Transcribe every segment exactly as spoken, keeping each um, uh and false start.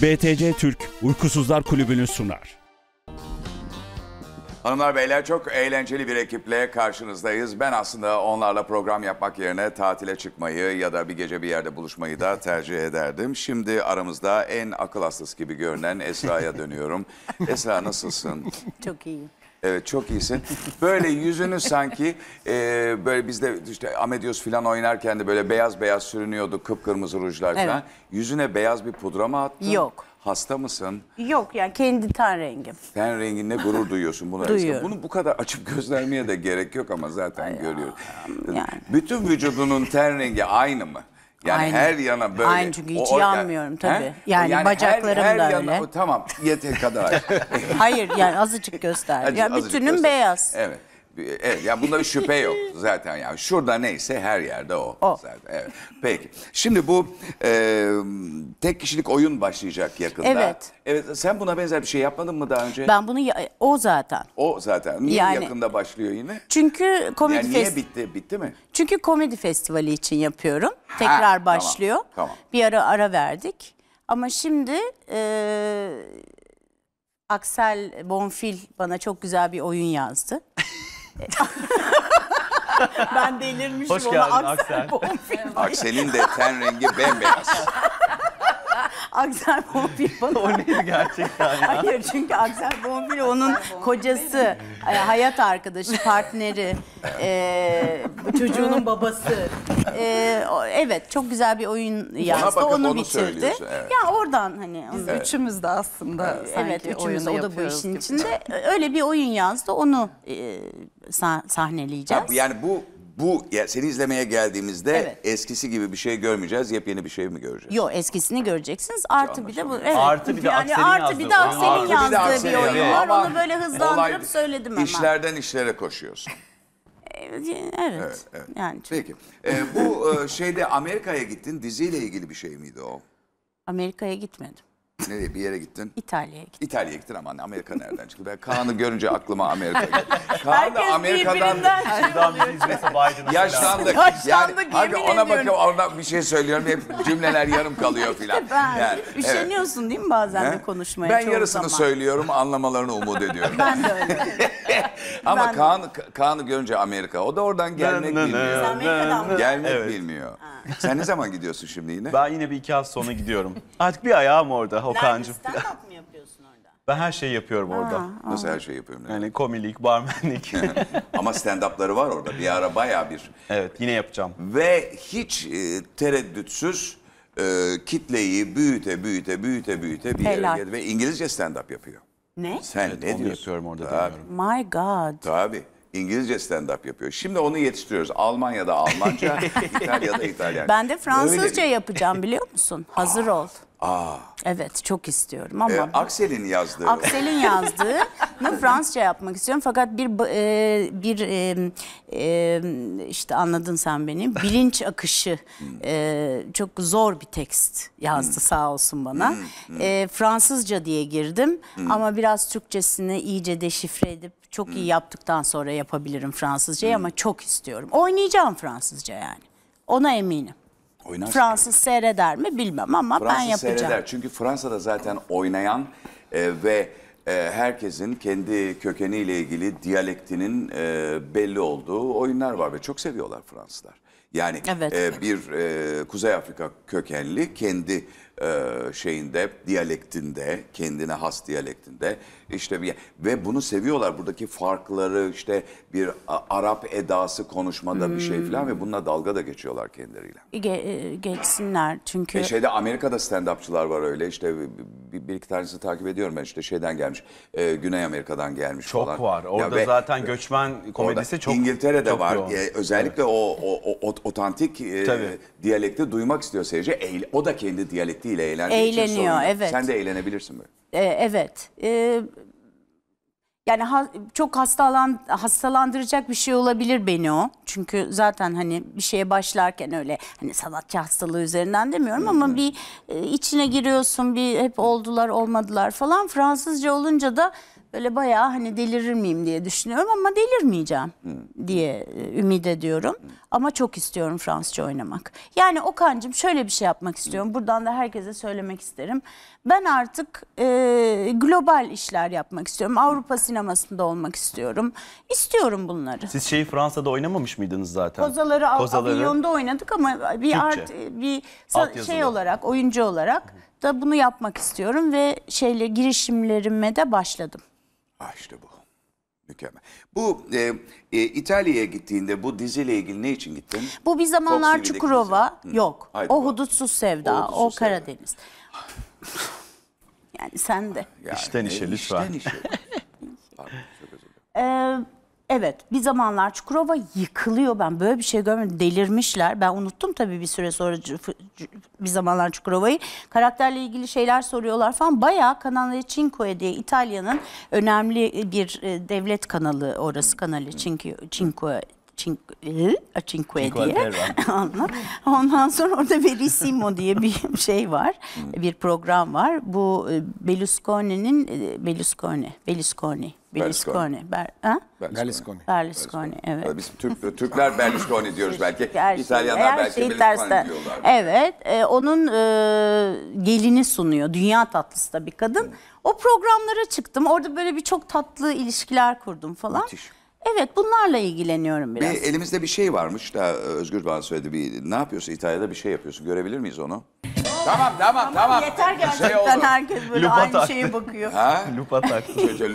B T C Türk Uykusuzlar Kulübü'nü sunar. Hanımlar beyler, çok eğlenceli bir ekiple karşınızdayız. Ben aslında onlarla program yapmak yerine tatile çıkmayı ya da bir gece bir yerde buluşmayı da tercih ederdim. Şimdi aramızda en akıl hastası gibi görünen Esra'ya dönüyorum. Esra, nasılsın? Çok iyiyim. Evet, çok iyisin. Böyle yüzünü sanki e, böyle bizde işte Amedios falan oynarken de böyle beyaz beyaz sürünüyordu, kıpkırmızı rujlar falan. Evet. Yüzüne beyaz bir pudra mı attın? Yok. Hasta mısın? Yok, yani kendi ten rengim. Ten renginle gurur duyuyorsun bunu. Duyuyorum. Bunu bu kadar açıp göstermeye de gerek yok ama zaten Ay görüyorum. yani. Bütün vücudunun ten rengi aynı mı? Yani Aynı. her yana böyle. Aynı, çünkü hiç o- yanmıyorum tabii. He? Yani bacaklarım her, her da yana- öyle. Tamam, yeter kadar. Hayır, yani azıcık göster. Azıcık- Yani azıcık bütünüm göster. beyaz. Evet. Evet, ya bunda bir şüphe yok zaten, yani şurada neyse her yerde o, O. zaten. Evet. Peki. Şimdi bu e, tek kişilik oyun başlayacak yakında. Evet. Evet. Sen buna benzer bir şey yapmadın mı daha önce? Ben bunu ya- o zaten. O zaten. Niye Yani- yakında başlıyor yine? Çünkü komedi Yani niye fest- bitti? Bitti mi? Çünkü komedi festivali için yapıyorum. Tekrar tamam, başlıyor. tamam. Bir ara ara verdik. Ama şimdi e, Aksel Bonfil bana çok güzel bir oyun yazdı. Ben delirmişim. Hoş ona, geldin Aksel Aksel. Bonfil. Aksel'in de ten rengi bembeyaz. Aksel Bonfil bana. O neydi gerçekten ya? Hayır, çünkü Aksel Bonfil onun kocası, e, hayat arkadaşı, partneri, e, çocuğunun babası. E, o- evet, çok güzel bir oyun yazdı. bakıp Onu onu bitirdi. söylüyorsun, evet. Ya oradan hani onu- Üçümüz de aslında evet, sanki üçümüz, oyunu o da bu yapıyoruz işin gibi. içinde. Öyle bir oyun yazdı. Onu e, sah- sahneleyeceğiz. Yani bu bu ya seni izlemeye geldiğimizde Evet. eskisi gibi bir şey görmeyeceğiz. Yepyeni bir şey mi göreceğiz? Yo, eskisini göreceksiniz. Artı bir de bu. Evet. Artı bir de yani Aksel'in artı bir yazdığı de oyun. Aksel'in Artı bir de yazdığı Aksel'in bir oyun yazdığı. var. Ama Onu böyle hızlandırıp olay- söyledim hemen. İşlerden işlere koşuyorsun. Evet. Evet, evet. Yani çok- Peki. Ee, bu e, şeyde Amerika'ya gittin. Diziyle ilgili bir şey miydi o? Amerika'ya gitmedim. Nereye, bir yere gittin? İtalya'ya gittim. İtalya'ya gittin ama Amerika nereden çıktı? Ben Kaan'ı görünce aklıma Amerika geldi. Kaan da Herkes Amerika'dan birbirinden Şuradan bir hizmesi Biden'a yaşlandık. Yaşlandık, Yani hadi yemin ona bakıp ediyorum. oradan bir şey söylüyorum. Hep cümleler yarım kalıyor filan. Ben Yani, evet. üşeniyorsun değil mi bazen He? de konuşmaya? Ben çoğu yarısını zaman. söylüyorum, anlamalarını umut ediyorum. Ben de öyle. Ama ben- Kaan, Kaan'ı görünce Amerika. O da oradan gelmek Nı nı nı. bilmiyor. Sen Amerika'dan mı? Gelmek Evet. bilmiyor. Sen ne zaman gidiyorsun şimdi yine? Ben yine bir iki hafta sonra gidiyorum. Artık bir ayağım orada Nerede, Okan'cığım. stand-up mı yapıyorsun orada? Ben her şeyi yapıyorum orada. Nasıl her şeyi yapıyorum? Yani. Yani komilik, barmenlik. Ama stand-up'ları var orada. Bir ara bayağı bir. Evet, yine yapacağım. Ve hiç e, tereddütsüz e, kitleyi büyüte büyüte büyüte büyüte bir Helal. yere geldi. Ve İngilizce stand-up yapıyor. Ne? Sen Evet, ne onu diyorsun? yapıyorum orada, Tabii, deniyorum. My God. tabii. İngilizce stand-up yapıyor. Şimdi onu yetiştiriyoruz. Almanya'da Almanca, İtalya'da İtalyanca. Ben de Fransızca Öyle- yapacağım, biliyor musun? Hazır ol. Aa, Evet, çok istiyorum ama... e, Aksel'in yazdığı. Aksel'in yazdığını Fransızca yapmak istiyorum, fakat bir ba- e, bir e, e, işte anladın sen beni, bilinç akışı e, çok zor bir tekst yazdı sağ olsun bana. E, Fransızca diye girdim ama biraz Türkçesini iyice deşifre edip çok iyi yaptıktan sonra yapabilirim Fransızcayı, ama çok istiyorum. Oynayacağım Fransızca yani. Ona eminim. Oynarsın. Fransız seyreder mi bilmem ama ben Fransız yapacağım. seyreder. Çünkü Fransa'da zaten oynayan e, ve e, herkesin kendi kökeniyle ilgili diyalektinin e, belli olduğu oyunlar var ve çok seviyorlar Fransızlar. Yani Evet. e, bir e, Kuzey Afrika kökenli kendi e, şeyinde, diyalektinde, kendine has diyalektinde işte bir, ve bunu seviyorlar. Buradaki farkları, işte bir a, Arap edası konuşmada bir şey falan ve bununla dalga da geçiyorlar kendileriyle. Ge- e, geçsinler çünkü E şeyde Amerika'da stand-upçılar var öyle, işte bir, bir iki tanesini takip ediyorum ben, işte şeyden gelmiş, e, Güney Amerika'dan gelmiş Çok falan. var. Ya Orada ve zaten göçmen komedisi orada çok İngiltere'de çok var. yoğun. E, özellikle o, o, o otantik e, Tabii. diyalekti duymak istiyor seyirci. Eğle- o da kendi diyalektiyle eğlendiği için Eğleniyor, sorun yok. evet. Sen de eğlenebilirsin böyle. e, evet. E, yani ha- çok hastalan hastalandıracak bir şey olabilir beni o. Çünkü zaten hani bir şeye başlarken öyle hani sanatçı hastalığı üzerinden demiyorum ama bir e, içine giriyorsun, bir hep oldular olmadılar falan. Fransızca olunca da böyle bayağı hani delirir miyim diye düşünüyorum ama delirmeyeceğim diye e, ümit ediyorum. Ama çok istiyorum Fransızca oynamak. Yani Okan'cığım şöyle bir şey yapmak istiyorum. Buradan da herkese söylemek isterim. Ben artık e, global işler yapmak istiyorum. Avrupa sinemasında olmak istiyorum. İstiyorum bunları. Siz şeyi Fransa'da oynamamış mıydınız zaten? Kozaları, Kozaları. Avignon'da oynadık ama bir Türkçe. art, bir sa- Altyazılı. şey olarak, oyuncu olarak da bunu yapmak istiyorum ve şeyle girişimlerime de başladım. Ah işte bu. Mükemmel. Bu e, e, İtalya'ya gittiğinde bu diziyle ilgili ne için gittin? Bu bir zamanlar Fox T V'deki Çukurova dizi. Hı. yok. Haydi o bak. Hudutsuz Sevda, O o, Hudutsuz Sevda. Karadeniz. Yani sen de. Yani, İşten işe lütfen. İşten işe. Pardon, çok özür dilerim. Ee, evet, bir zamanlar Çukurova yıkılıyor. Ben böyle bir şey görmedim. Delirmişler. Ben unuttum tabii bir süre sonra c- f- c- bir zamanlar Çukurova'yı. Karakterle ilgili şeyler soruyorlar falan. Bayağı Canale Cinque diye İtalya'nın önemli bir e, devlet kanalı orası. Canale Cinque, Cinque Cinque, Cinque Cinque diye. Terre. Ondan- Ondan sonra orada Verissimo diye bir şey var. Bir program var. Bu e, Berlusconi'nin e, Berlusconi, Berlusconi, Berlusconi. Ber, ha? Berlusconi. Berlusconi, evet. Biz Türk, Türkler Berlusconi diyoruz belki. Her şey- İtalyanlar her belki şeyi Berlusconi tersten. diyorlar. Evet, e, onun e, gelini sunuyor. Dünya tatlısı da bir kadın. O programlara çıktım. Orada böyle bir çok tatlı ilişkiler kurdum falan. Müthiş. Evet, bunlarla ilgileniyorum biraz. Bir, elimizde bir şey varmış da Özgür bana söyledi. Bir, ne yapıyorsun? İtalya'da bir şey yapıyorsun. Görebilir miyiz onu? Tamam tamam tamam. Yeter Bir şey gerçekten oldu. herkes böyle Lupa aynı taktı. şeye bakıyor. Ha? Lupa taktı.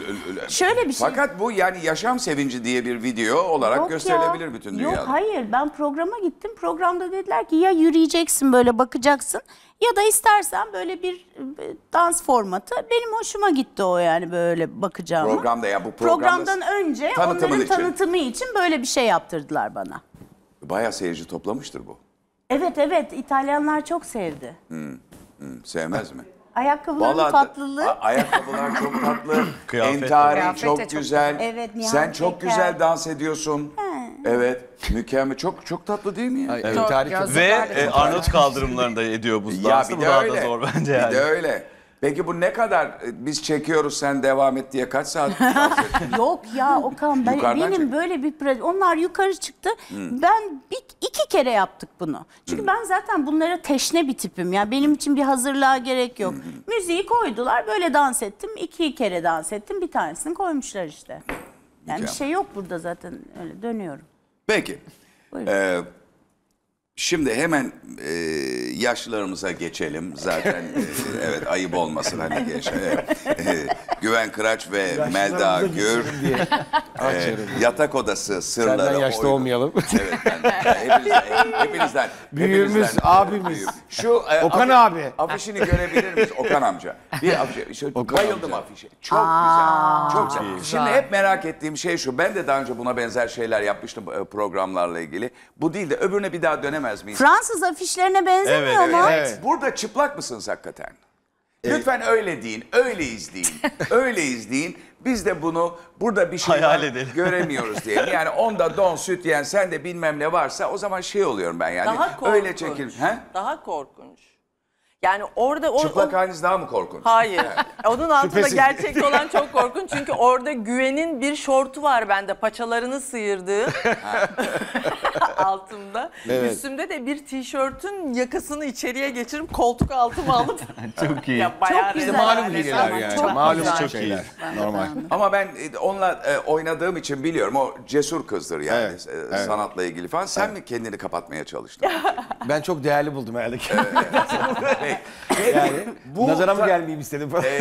Şöyle bir şey. Fakat bu yani yaşam sevinci diye bir video olarak Yok gösterilebilir ya. bütün dünyada. Yok hayır, ben programa gittim. Programda dediler ki ya yürüyeceksin böyle bakacaksın ya da istersen böyle bir e, dans formatı. Benim hoşuma gitti o yani böyle bakacağım. Programda ya bu programda Programdan önce tanıtımın onların için. tanıtımı için böyle bir şey yaptırdılar bana. Bayağı seyirci toplamıştır bu. Evet evet, İtalyanlar çok sevdi. Hı, sevmez mi? Ayakkabıların Vallahi tatlılığı. a- ayakkabılar çok tatlı. Kıyafet. Entarin Kıyafet de çok çok güzel. Evet, Nihat Sen çok Peker. güzel dans ediyorsun. Evet, mükemmel. Çok çok tatlı değil mi ya? Ay, Çok tarih çok- yazık. Ve Yazıklar e, olsun. Arnavut kaldırımlarında ediyor bu Ya dansı. bir Bu de daha öyle. da zor bence Bir yani. de öyle. Peki bu ne kadar e, biz çekiyoruz sen devam et diye kaç saat dans ettin? Yok ya Okan, ben, Yukarıdan benim çek. böyle bir pre- onlar yukarı çıktı. Ben bir, iki kere yaptık bunu. Çünkü ben zaten bunlara teşne bir tipim. Ya benim için bir hazırlığa gerek yok. Müziği koydular, böyle dans ettim. İki kere dans ettim. Bir tanesini koymuşlar işte. Yani bir Mükemmel. şey yok burada zaten, öyle dönüyorum. Peki. Buyurun. Ee, şimdi hemen e, yaşlarımıza geçelim. Zaten e, evet ayıp olmasın hani geç. E, Güven Kıraç ve Melda Gür. e, yatak odası sırları. Senden yaşlı oyunu. olmayalım. Evet ben, ben hepinizden, hepinizden. Büyüğümüz, hepinizden abimiz. büyüğüm. Şu e, Okan afi- abi. Afişini görebilir miyiz Okan amca? Bir afiş, şu, bayıldım afişe. Çok güzel. Çok güzel. Şimdi hep merak ettiğim şey şu. Ben de daha önce buna benzer şeyler yapmıştım e, programlarla ilgili. Bu değil de öbürüne bir daha dönemez miyiz? Fransız afişlerine benzemiyor Evet, evet, mu? evet. Burada çıplak mısınız hakikaten? Lütfen öyle deyin, öyle izleyin, öyle izleyin. Biz de bunu burada bir şey Hayal var, edelim. göremiyoruz diye. Yani onda don, süt yiyen, sen de bilmem ne varsa o zaman şey oluyorum ben yani. Daha korkunç. Öyle çekil. He? Daha korkunç. Yani orada o, Çıplak o- haliniz daha mı korkunç? hayır. Onun altında Şüphesiz. gerçekte olan çok korkunç. Çünkü orada Güven'in bir şortu var bende. Paçalarını sıyırdığı. Altımda. Evet. Üstümde de bir tişörtün yakasını içeriye geçirip koltuk altıma alıp. Çok iyi. Ya bayağı Çok güzel. rezalet. Malum hilyeler Ama yani. çok Malum güzel. çok şeyler. Normal. Ama ben e, onunla e, oynadığım için biliyorum. O cesur kızdır yani Evet, e, evet. sanatla ilgili falan. Sen mi kendini kapatmaya çalıştın? Ben çok değerli buldum herhalde. Peki. Yani Bu nazara mı ta- gelmeyeyim istedim falan.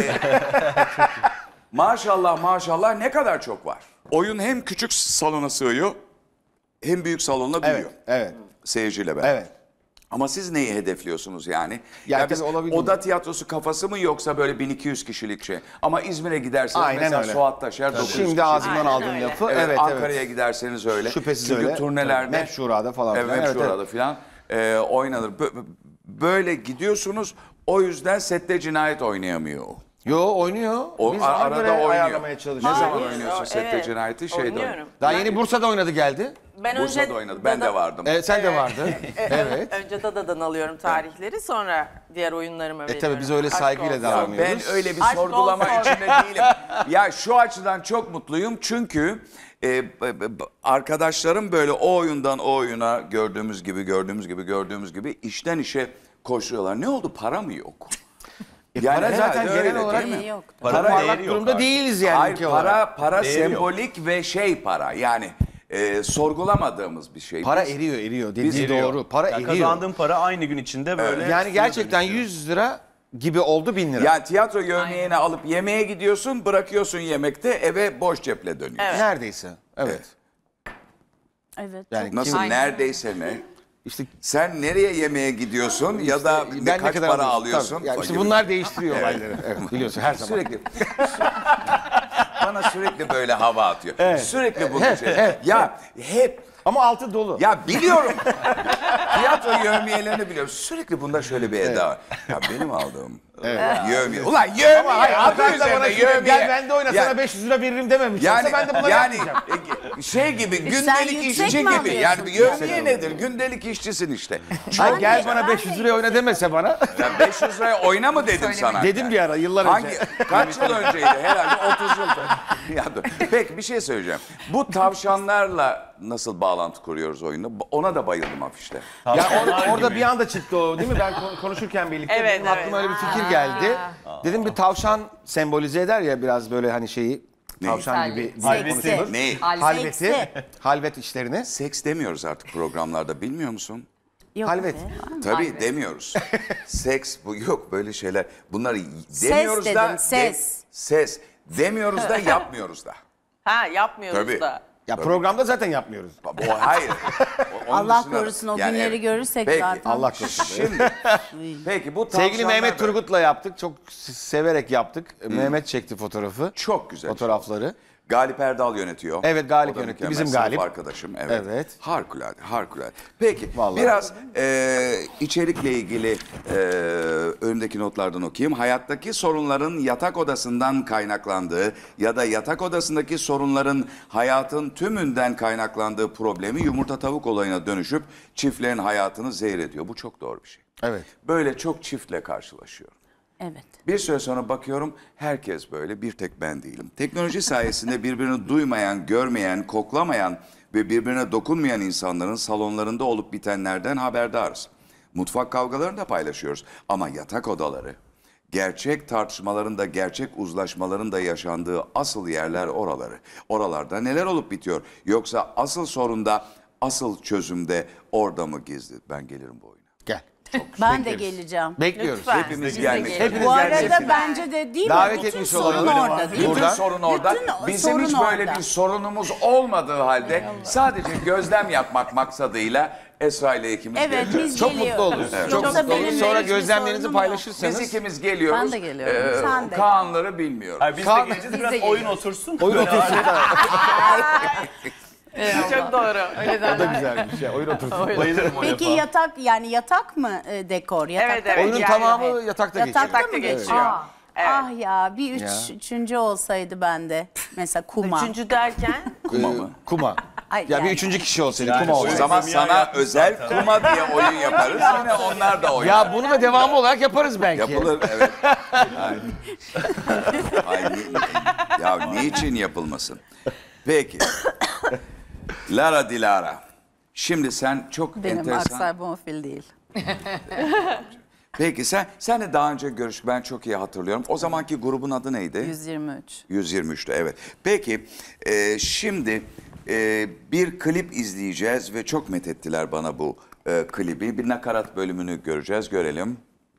Maşallah maşallah ne kadar çok var. Oyun hem küçük salona sığıyor hem büyük salonla büyüyor. Evet, evet, Seyirciyle beraber. evet. Ama siz neyi hedefliyorsunuz yani? Ya Ya biz tabii olabilir. oda tiyatrosu kafası mı yoksa böyle bin iki yüz kişilik şey? Ama İzmir'e giderseniz Aynen mesela öyle. Suat Taşer dokuz yüz Şimdi kişi. ağzımdan Aynen aldığım öyle. lafı. Evet, Evet, Ankara'ya evet. giderseniz öyle. Şüphesiz Çünkü öyle. turnelerde. Mef Şura'da falan Evet, filan. Mef Evet, Şura'da falan e, oynanır. Bö- Böyle gidiyorsunuz o yüzden sette cinayet oynayamıyor o. Yo oynuyor. O Biz a- ona arada göre oynuyor. ayarlamaya Ne çalışıyoruz. zaman Hayır, oynuyorsun o- sette evet. cinayeti? Şeyde oynuyor. Oynuyorum. Daha yeni Bursa'da oynadı geldi. Ben önce Bursa'da oynadı. Ben de Dada- vardım. Evet sen de vardın. Evet. Önce Dada'dan alıyorum tarihleri, sonra diğer oyunlarıma veriyorum. E tabii biz öyle Aşk saygıyla olsun. davranıyoruz. Ben öyle bir Aşk sorgulama olsun. içinde değilim. Ya şu açıdan çok mutluyum çünkü e, b- b- b- arkadaşlarım böyle o oyundan o oyuna gördüğümüz gibi gördüğümüz gibi gördüğümüz gibi işten işe koşuyorlar. Ne oldu? Para mı yok? Yani para zaten herhalde genel öyle, olarak değil mi? İyi yok. Para parlak değeri yok durumda artık. değiliz yani Hayır, ülke para olarak. para Değeri yok. sembolik ve şey para. Yani e, sorgulamadığımız bir şey. Para Biz- eriyor eriyor. Dediği Biz eriyor. doğru. Para Ya eriyor. kazandığın para aynı gün içinde böyle. Yani gerçekten yüz lira gibi oldu bin lira. Yani tiyatro yövmeyeni alıp yemeğe gidiyorsun, bırakıyorsun yemekte, eve boş ceple dönüyorsun. Neredeyse. Evet. Evet. Yani Nasıl kim- neredeyse ne? işte Sen nereye yemeğe gidiyorsun ya da ne, ben ne kaç kadar para alıyorsun? alıyorsun? Tabii. Yani işte gibi. bunlar değiştiriyor olayları. Evet, biliyorsun her zaman. Sürekli bana sürekli böyle hava atıyor. Sürekli bunu hep, şey. hep, ya hep Ama altı dolu. ya biliyorum. Tiyatro yövmiyelerini biliyorum. Sürekli bunda şöyle bir eda var. Ya benim aldığım yövmiye. Ulan yövmiye. Ama hayır, adı adam da bana üzerinde şöyle, yövmiye. gel ben de oyna Ya- sana beş yüz lira veririm dememiş. Yani, Yoksa ben de bunları yani yapmayacağım. e, şey gibi gündelik yüksek işçi mi gibi. alıyorsun? Yani bir yövmiye nedir? Gündelik işçisin işte. Hayır, Çok gel bana beş yüz liraya oyna demese bana. ya beş yüz liraya oyna mı dedim sana? Dedim bir ara yıllar Hangi, önce. kaç yıl önceydi? Herhalde otuz yıl önce. Ya dur. Peki bir şey söyleyeceğim. Bu tavşanlarla nasıl bağlantı kuruyoruz oyunda? Ona da bayıldım afişte. Ya or- orada bir anda çıktı o değil mi? Ben kon- konuşurken birlikte Evet, benim aklıma evet. öyle bir fikir geldi. Dedim bir tavşan sembolize eder ya biraz böyle hani şeyi. Tavşan gibi diye Seksi. konuşulur. Ne? Halveti, Seksi. halvet işlerini. Seks demiyoruz artık programlarda bilmiyor musun? Yok Halvet. be. Tabii demiyoruz. Seks bu yok böyle şeyler. Bunları demiyoruz da. dedim, ses. ses. Demiyoruz da yapmıyoruz da. Ha, yapmıyoruz Tabii. da. Ya programda zaten yapmıyoruz. O hayır. O- onun Allah dışında- korusun o Yani günleri evet. görürsek Peki, zaten. Allah korusun. Şimdi peki bu Sevgili tavşanlar Mehmet böyle- Turgut'la yaptık. Çok severek yaptık. Mehmet çekti fotoğrafı. Çok güzel. Fotoğrafları. Galip Erdal yönetiyor. Evet, Galip O da yönetti. mükemmel, Bizim sınıf Galip. arkadaşım. Evet. Evet. Harikulade, harikulade. Peki Vallahi. biraz e, içerikle ilgili e, önümdeki notlardan okuyayım. Hayattaki sorunların yatak odasından kaynaklandığı ya da yatak odasındaki sorunların hayatın tümünden kaynaklandığı problemi yumurta tavuk olayına dönüşüp çiftlerin hayatını zehir ediyor. Bu çok doğru bir şey. Evet. Böyle çok çiftle karşılaşıyorum. Evet. Bir süre sonra bakıyorum herkes böyle, bir tek ben değilim. Teknoloji sayesinde birbirini duymayan, görmeyen, koklamayan ve birbirine dokunmayan insanların salonlarında olup bitenlerden haberdarız. Mutfak kavgalarını da paylaşıyoruz ama yatak odaları, gerçek tartışmaların da gerçek uzlaşmaların da yaşandığı asıl yerler oraları. Oralarda neler olup bitiyor? Yoksa asıl sorunda, asıl çözümde orada mı gizli? Ben gelirim bu oyuna. Gel. Ben de geleceğim. Bekliyoruz. Lütfen. Hepimiz Biz de gelmek gelelim. Hepiniz Bu arada geleceksiniz. bence de değil mi? Davet Bütün etmiş sorun olalım. orada değil mi? Bütün Buradan. sorun orada. Bütün Bizim sorun hiç böyle orada. bir sorunumuz olmadığı halde sadece gözlem yapmak maksadıyla Esra ile ikimiz Evet geleceğiz. biz Çok geliyoruz. mutlu oluruz. Evet. Çok Yoksa mutlu oluruz. benimle Sonra hiçbir gözlemlerinizi sorunum yok. paylaşırsanız. Biz ikimiz geliyoruz. Ben de geliyorum. Sen de. Kaanları bilmiyorum. Hayır, biz Kaan- de geleceğiz Biz biraz de oyun geliyoruz. otursun. Oyun otursun. Çok doğru. Öyle O da derler. güzelmiş ya. Oyun otursun. Bayılırım o Peki lafa. yatak yani yatak mı e, dekor? Yatak Evet, evet. Oyunun Yani- tamamı yatakta geçiyor. Yatakta Yatakta mı geçiyor. geçiyor? Evet. Evet. Ah ya bir üç, Ya. üçüncü olsaydı bende. Mesela kuma. Üçüncü derken Kuma mı? Kuma. Ay, Ya yani. bir üçüncü kişi olsaydı Yani kuma o O olsaydı. zaman Semih sana yapmış özel zaten. kuma diye oyun yaparız. Yine onlar da oynar. Ya bunu da devamı olarak yaparız belki. Yapılır, evet. Ay. Ay, ni- ya niçin yapılmasın? Peki. Lara Dilara. Şimdi sen çok Benim enteresan... Aksay Bonfil değil. Peki sen sen de daha önce görüş ben çok iyi hatırlıyorum. O zamanki grubun adı neydi? yüz yirmi üç. yüz yirmi üçte evet. Peki e, şimdi e, bir klip izleyeceğiz ve çok methettiler bana bu e, klibi. Bir nakarat bölümünü göreceğiz, görelim.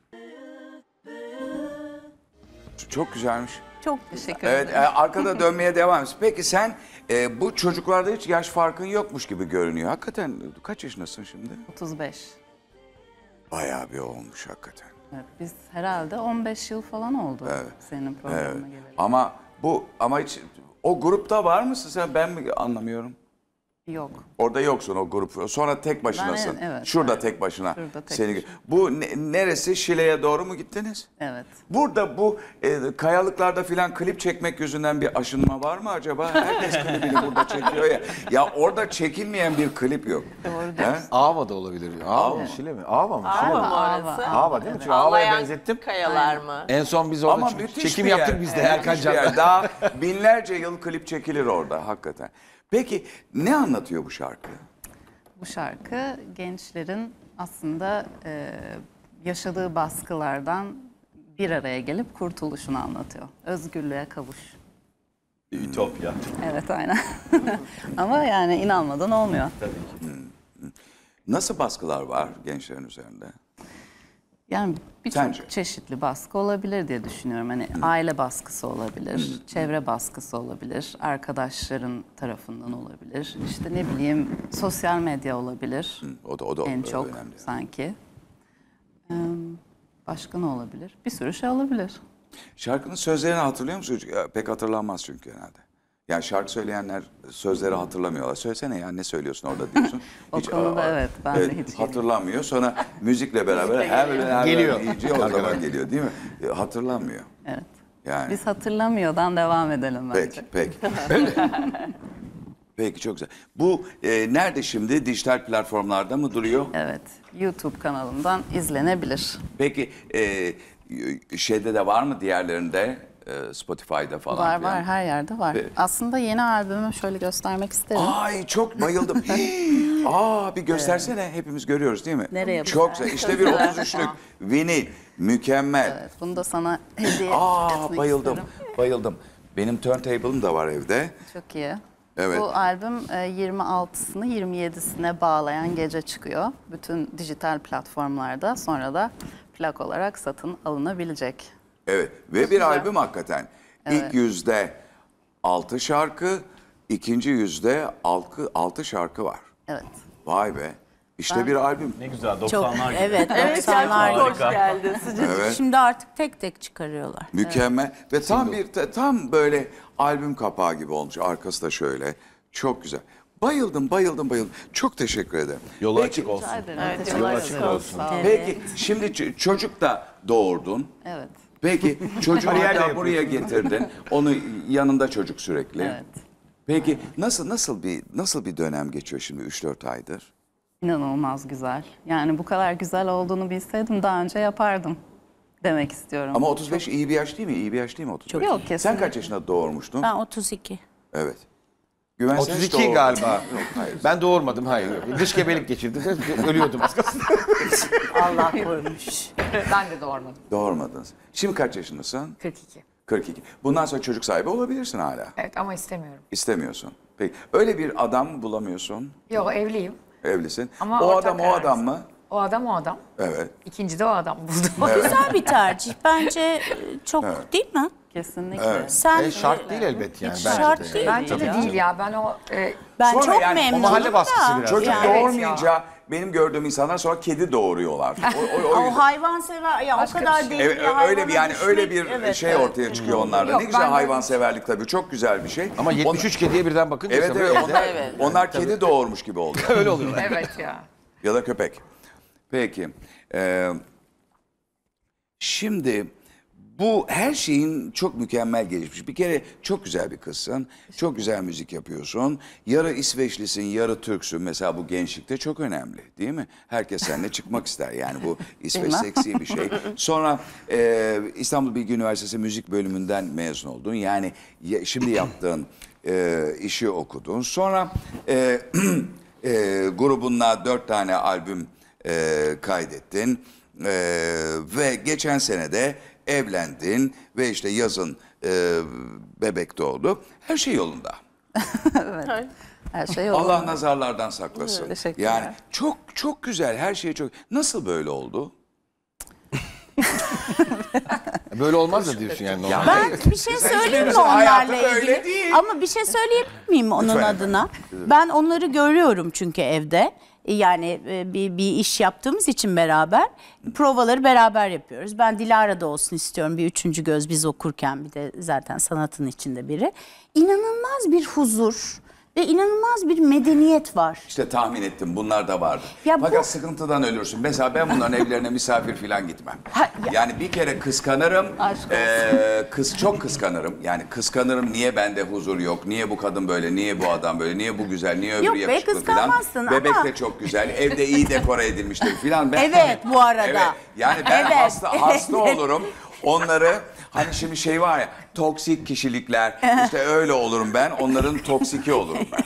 Çok güzelmiş. Çok teşekkür Evet, ederim. e, arkada dönmeye devam et. Peki sen e, bu çocuklarda hiç yaş farkın yokmuş gibi görünüyor. Hakikaten kaç yaşındasın şimdi? otuz beş. Bayağı bir olmuş hakikaten. Evet, biz herhalde on beş yıl falan oldu Evet. senin programına Evet. geleli. Ama bu ama hiç o grupta var mısın sen? Ben mi anlamıyorum? Yok. Orada yoksun o grup. Sonra tek başınasın. Ben, evet, Şurada evet. tek başına. Şurada tek Seni... başına. Bu ne- neresi? Şile'ye doğru mu gittiniz? Evet. Burada bu e, kayalıklarda filan klip çekmek yüzünden bir aşınma var mı acaba? Herkes klibini burada çekiyor ya. Ya orada çekilmeyen bir klip yok. He? Ava da olabilir. Ava mı? Şile mi? Ava mı? Şile Ava mi? mı orası? Ava değil mi? Çünkü Ava'ya Ağlayan benzettim. kayalar mı? En son biz orada Ama ç- müthiş çekim bir yer. yaptık biz de Evet, Erkan müthiş bir yer. Can'da. Daha binlerce yıl klip çekilir orada hakikaten. Peki ne anlatıyor bu şarkı? Bu şarkı gençlerin aslında e, yaşadığı baskılardan bir araya gelip kurtuluşunu anlatıyor. Özgürlüğe kavuş. Ütopya. Evet aynen. Ama yani inanmadan olmuyor. Nasıl baskılar var gençlerin üzerinde? Yani birçok Sence? çeşitli baskı olabilir diye düşünüyorum. Hani aile baskısı olabilir, çevre baskısı olabilir, arkadaşların tarafından olabilir. İşte ne bileyim sosyal medya olabilir O da o da en o- çok önemli. sanki. Ee, Başka ne olabilir? Bir sürü şey olabilir. Şarkının sözlerini hatırlıyor musun? Ya, pek hatırlanmaz çünkü genelde. Yani şarkı söyleyenler sözleri hatırlamıyorlar. Söylesene ya ne söylüyorsun orada diyorsun. O konuda evet, ben de hiç hatırlamıyor. Sonra müzikle beraber her her Geliyor. iyice o zaman geliyor değil mi? E, hatırlamıyor. Evet. Yani. Biz hatırlamıyordan devam edelim bence. Peki, peki. Peki çok güzel. Bu e, nerede şimdi? Dijital platformlarda mı duruyor? Evet. YouTube kanalımdan izlenebilir. Peki e, şeyde de var mı diğerlerinde? E, Spotify'da falan. Var filan? var her yerde var. Ve- Aslında yeni albümü şöyle göstermek isterim. Ay çok bayıldım. Aa bir göstersene. Hepimiz görüyoruz değil mi? Nereye Çok güzel. İşte bir otuz üçlük vinil. Mükemmel. Evet, bunu da sana hediye Aa etmek bayıldım. isterim. Bayıldım. Benim turntable'ım da var evde. Çok iyi. Evet. Bu albüm e, yirmi altısını yirmi yedisine bağlayan gece çıkıyor. Bütün dijital platformlarda, sonra da plak olarak satın alınabilecek. Evet. Ve bir albüm hakikaten. İlk Evet. yüzde altı şarkı, ikinci yüzde altı, altı şarkı var. Evet. Vay be. İşte bir albüm. Ne güzel Çok doksanlar gibi. evet Evet, doksanlar çok hoş gibi. geldin. Sıcacık. Evet. Şimdi artık tek tek çıkarıyorlar. Mükemmel. Ve tam bir tam böyle albüm kapağı gibi olmuş. Arkası da şöyle. Çok güzel. Bayıldım, bayıldım, bayıldım. Çok teşekkür ederim. Yolu açık olsun. Evet, yol açık olsun. Sağ olun. Peki şimdi ç- çocuk da doğurdun. Evet. Peki çocuğu Kariyer de hatta buraya getirdin. Onu yanında çocuk sürekli. Evet. Peki nasıl nasıl bir nasıl bir dönem geçiyor şimdi üç dört aydır? İnanılmaz güzel. Yani bu kadar güzel olduğunu bilseydim daha önce yapardım demek istiyorum. Ama otuz beş iyi bir yaş değil mi? İyi bir yaş değil mi otuz beş? Yok, Sen kesinlikle. kaç yaşında doğurmuştun? Ben otuz iki. Evet. Güven sen hiç otuz iki doğurdun. galiba. Yok, hayır. Ben doğurmadım, hayır. Yok. Dış gebelik geçirdim. Ölüyordum az kalsın. Allah korumuş. Ben de doğurmadım. Doğurmadınız. Şimdi kaç yaşındasın? kırk iki. kırk iki. Bundan sonra çocuk sahibi olabilirsin hala. Evet ama istemiyorum. İstemiyorsun. Peki öyle bir adam bulamıyorsun. Yok evliyim. Evlisin. Ama o ortak adam o kararız. adam mı? O adam o adam. Evet. İkinci de o adam buldum. Güzel bir tercih. Bence e, çok değil mi? Kesinlikle. Sen E, şart değil elbet yani. Hiç bence şart de. değil. Bence de ya. değil ya. Ben o e, Ben Sonra çok yani o memnunum mahalle baskısı da. biraz. Çocuk Yani. Evet doğurmayınca benim gördüğüm insanlar sonra kedi doğuruyorlar. O, o, o O yüzden- hayvansever ya Başka o kadar bir şey. değil. Evet, öyle bir yani öyle bir evet, şey evet. ortaya çıkıyor onlarda. Yok, ne güzel ben de- hayvanseverlik tabii. Çok güzel bir şey. Ama yetmiş üç kediye birden bakınca Evet tabii evet evde- onlar, onlar kedi doğurmuş gibi oluyor. öyle oluyor. evet ya. Ya da köpek. Peki. Ee, şimdi bu her şeyin çok mükemmel gelişmiş. Bir kere çok güzel bir kızsın. Çok güzel müzik yapıyorsun. Yarı İsveçlisin, yarı Türksün. Mesela bu gençlikte çok önemli değil mi? Herkes seninle çıkmak ister. Yani bu İsveç Bilmem. seksi bir şey. Sonra e, İstanbul Bilgi Üniversitesi müzik bölümünden mezun oldun. Yani ya- şimdi yaptığın e, işi okudun. Sonra e, e, grubunla dört tane albüm e, kaydettin. E, ve geçen sene de evlendin ve işte yazın e, bebek doğdu. Her şey yolunda. Her şey yolunda. Allah nazarlardan saklasın. Teşekkürler. Yani çok çok güzel her şey çok. Nasıl böyle oldu? Böyle olmaz da diyorsun yani. normal. Ben bir şey söyleyeyim mi Kimse hayatı onlarla böyle ilgili? değil. Ama bir şey söyleyebilir miyim onun Lütfen adına? Ben onları görüyorum çünkü evde. Yani e, bir, bir iş yaptığımız için beraber provaları beraber yapıyoruz. Ben Dilara'da olsun istiyorum bir üçüncü göz biz okurken bir de zaten sanatın içinde biri. İnanılmaz bir huzur Ve inanılmaz bir medeniyet var. İşte tahmin ettim bunlar da vardı. Ya Fakat bu- sıkıntıdan ölürsün. Mesela ben bunların evlerine misafir falan gitmem. Ha, ya- Yani bir kere kıskanırım. Aşk olsun. Ee, kız çok kıskanırım. Yani kıskanırım, niye bende huzur yok? Niye bu kadın böyle? Niye bu adam böyle? Niye bu güzel? Niye öbürü Yok be, yakışıklı falan? kıskanmazsın Bebek ama- de çok güzel. Evde iyi dekore edilmiştir falan. Ben, Evet, bu arada. Evet. Yani ben Evet. hasta hasta Evet. olurum. Onları hani şimdi şey var ya, toksik kişilikler, işte öyle olurum ben, onların toksiki olurum ben.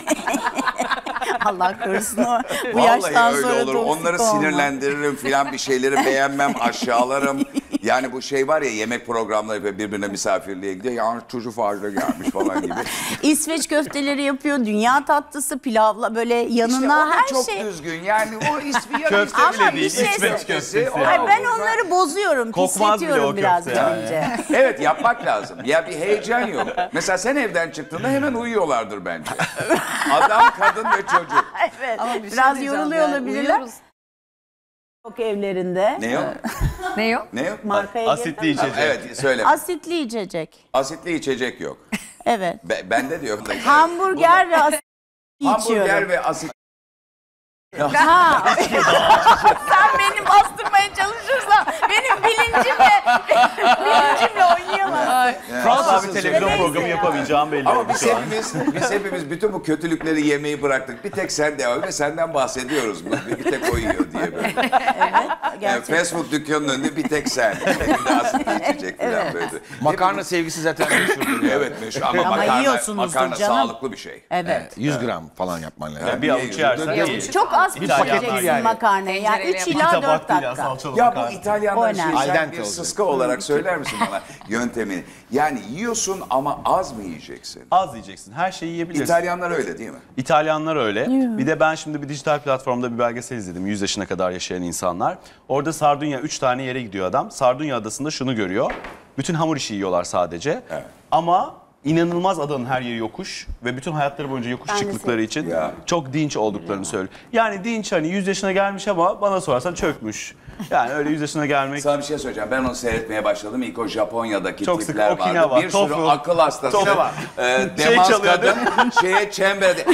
Allah korusun o. Bu Vallahi yaştan öyle sonra olur. toksik Onları olma. sinirlendiririm filan, bir şeyleri beğenmem, aşağılarım. Yani bu şey var ya, yemek programları ve birbirine misafirliğe gidiyor. Ya çocuk fazla gelmiş falan gibi. İsveç köfteleri yapıyor, dünya tatlısı, pilavla böyle yanına İşte o da her çok şey. düzgün. Yani o ismi Köfte Ama bile bir değil, şey- İsveç köftesi. O- Ay ben onları bozuyorum, Kokmaz bile o pisletiyorum biraz köfte yani. önce. Evet, yapmak lazım. Ya bir heyecan yok. Mesela sen evden çıktığında hemen uyuyorlardır bence. Adam, kadın ve çocuk. Evet. Ama bir şey Biraz diyeceğim yoruluyor yani, olabilirler. uyuyoruz. Yok evlerinde. Ne o? Ne yok? Ne o? Markaya Asitli getirme. içecek. Evet, söyle. Asitli içecek. Asitli içecek yok. Evet. Be- bende de yok. Hamburger ve asitli Hamburger içiyorum. ve asit. Ha. Sen beni bastırmaya çalışırsan benim bilincimle bilincimle oynayamazsın. Fransız bir televizyon Neyse programı ya. yapamayacağım belli Ama oldu biz şu an. hepimiz, biz hepimiz bütün bu kötülükleri yemeyi bıraktık. Bir tek sen devam ve senden bahsediyoruz. Bir, bir tek o yiyor diye böyle. Evet. Yani Gerçekten. fast food dükkanının önünde bir tek sen. Bir de asitli içecek falan böyle. Makarna sevgisi zaten meşhurdur. ya. Evet meşhur ama, Ama makarna, yiyorsunuzdur makarna canım. sağlıklı bir şey. Evet. yüz gram falan yapman lazım. Bir avuç yersen iyi. Çok az İtalyanlar pişireceksin yani. makarnayı. Yani Tencereyle üç yapın. ila Bir dört tabak değil ya, dakika. salçalı Ya bu makarna. O İtalyanların önemli. şeyi, Al sen dente bir olacak. sıska olarak söyler misin bana yöntemini? Yani yiyorsun ama az mı yiyeceksin? Az yiyeceksin. Her şeyi yiyebilirsin. İtalyanlar öyle değil mi? İtalyanlar öyle. Bir de ben şimdi bir dijital platformda bir belgesel izledim. yüz yaşına kadar yaşayan insanlar. Orada Sardunya, üç tane yere gidiyor adam. Sardunya adasında şunu görüyor. Bütün hamur işi yiyorlar sadece. Evet. Ama inanılmaz adanın her yeri yokuş ve bütün hayatları boyunca yokuş Ben de çıktıkları için Ya. çok dinç olduklarını söylüyor. Yani dinç, hani yüz yaşına gelmiş ama bana sorarsan çökmüş. Yani öyle yüz yaşına gelmek. Sana bir şey söyleyeceğim. Ben onu seyretmeye başladım. İlk o Japonya'daki Çok sık tipler vardı. Okinawa, Bir sürü tofu. akıl hastası. Tofu. E, Şey demans çalıyordu. kadın şeye çemberde.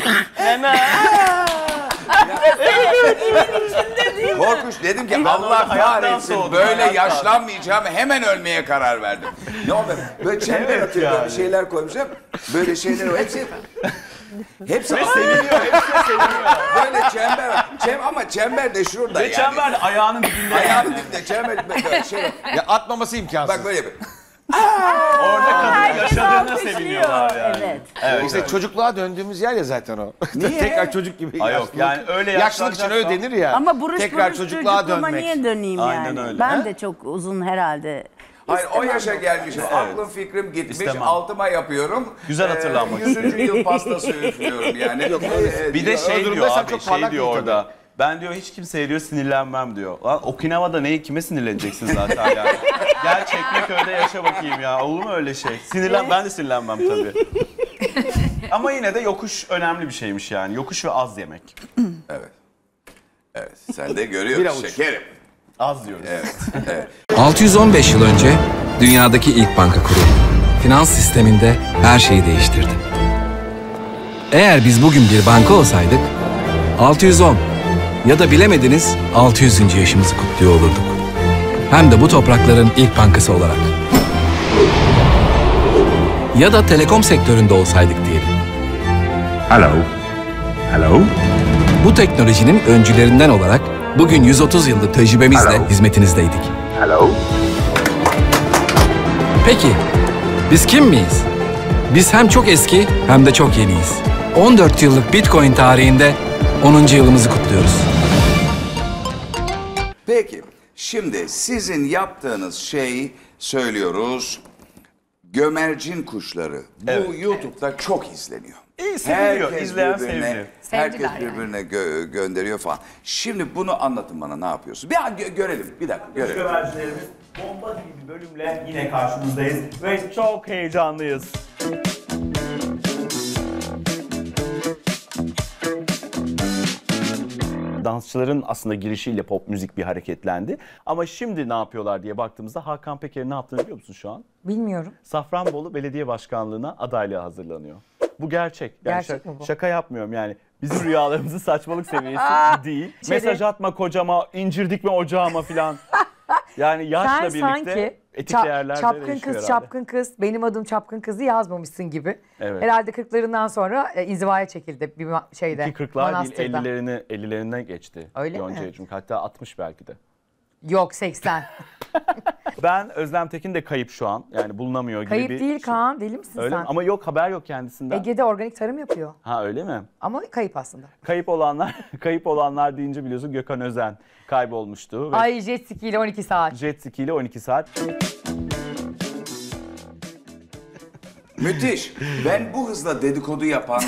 Korkunç. Dedim ki Allah orada hayattan kahretsin. soğudum, Böyle hayattan. yaşlanmayacağım. Hemen ölmeye karar verdim. Ne oldu? Böyle çember Evet atıyor. Böyle yani. şeyler koymuşlar. Böyle şeyler o. Hepsi Hepsi Ve seviniyor, hepsi de seviniyor. böyle çember. Çem, ama çember de şurada Ve yani. çember de ayağının dibinde. Ayağının dibinde çember böyle şey. Ya atmaması imkansız. Bak böyle bir. Orada kadın Herkes yaşadığına alkışlıyor. seviniyorlar yani. Evet. Evet, İşte evet. çocukluğa döndüğümüz yer ya zaten o. Niye? Tekrar çocuk gibi. Ay yok, yaşlılık- yani öyle Yaşlılık için öyle yaşlanacaksan- denir ya. Ama buruş Tekrar buruş çocukluğa çocukluğuma dönmek. niye döneyim Aynen yani? öyle. Ben He? de çok uzun herhalde. Hayır o İstemem. yaşa gelmişim. Aklım fikrim gitmiş. İstemem. Altıma yapıyorum. Güzel hatırlanmak yüzüncü isterim. yıl pastası üflüyorum yani. Ee, Bir de Ya, şey öyle diyor durumdaysan abi, çok şey parlak diyor değil orada. Ben diyor hiç kimseye diyor sinirlenmem diyor. Lan Okinawa'da neye, kime sinirleneceksin zaten yani. Gel Çekmeköy'de yaşa bakayım ya. Olur mu öyle şey? Sinirlen, ben de sinirlenmem tabii. Ama yine de yokuş önemli bir şeymiş yani. Yokuş ve az yemek. Evet. Evet. Sen de Bir görüyorsun avuç. şekerim. Az diyoruz. Evet. Evet. altı yüz on beş yıl önce dünyadaki ilk banka kuruldu. Finans sisteminde her şeyi değiştirdi. Eğer biz bugün bir banka olsaydık, altı yüz on ya da bilemediniz altı yüzüncü yaşımızı kutluyor olurduk. Hem de bu toprakların ilk bankası olarak. Ya da telekom sektöründe olsaydık diyelim. Hello. Hello. Bu teknolojinin öncülerinden olarak bugün yüz otuz yıllık tecrübemizle Hello. hizmetinizdeydik. Hello. Peki, biz kim miyiz? Biz hem çok eski hem de çok yeniyiz. on dört yıllık Bitcoin tarihinde onuncu yılımızı kutluyoruz. Peki. Şimdi sizin yaptığınız şeyi söylüyoruz. Gömercin kuşları. Bu Evet. YouTube'da çok izleniyor. İyi, seviliyor. Herkes İzleyen birbirine, seviniyor. herkes Sevdiler yani. birbirine gö- gönderiyor falan. Şimdi bunu anlatın bana, ne yapıyorsun? Bir an gö- görelim. Bir dakika görelim. Güvercinlerimiz bomba gibi bir bölümle yine karşınızdayız ve çok heyecanlıyız. Dansçıların aslında girişiyle pop müzik bir hareketlendi. Ama şimdi ne yapıyorlar diye baktığımızda Hakan Peker'in ne yaptığını biliyor musun şu an? Bilmiyorum. Safranbolu Belediye Başkanlığı'na adaylığa hazırlanıyor. Bu gerçek. Yani Gerçek şaka, mi bu? şaka yapmıyorum yani. Bizim rüyalarımızın saçmalık seviyesi değil. İçeri- Mesaj atma kocama, incir dikme ocağıma falan. Yani yaşla Sen birlikte sanki etik ça- değerler de çapkın değişiyor kız, herhalde. çapkın kız, benim adım çapkın kızı yazmamışsın gibi. Evet. Herhalde kırklarından sonra e, inzivaya çekildi bir ma- şeyde, Ki kırklar değil manastırda. ellilerini, ellilerinden geçti. Öyle mi? Yonca'cığım. Hatta altmış belki de. Yok seksen. Ben Özlem Tekin de kayıp şu an. Yani bulunamıyor gibi Kayıp bir... değil Kaan, deli misin Öyle sen? mi? Ama yok, haber yok kendisinden. Ege'de organik tarım yapıyor. Ha öyle mi? Ama kayıp aslında. Kayıp olanlar, kayıp olanlar deyince biliyorsun Gökhan Özen kaybolmuştu. Ve Ay jet ski ile on iki saat. jet ski ile on iki saat. Müthiş. Ben bu hızla dedikodu yapan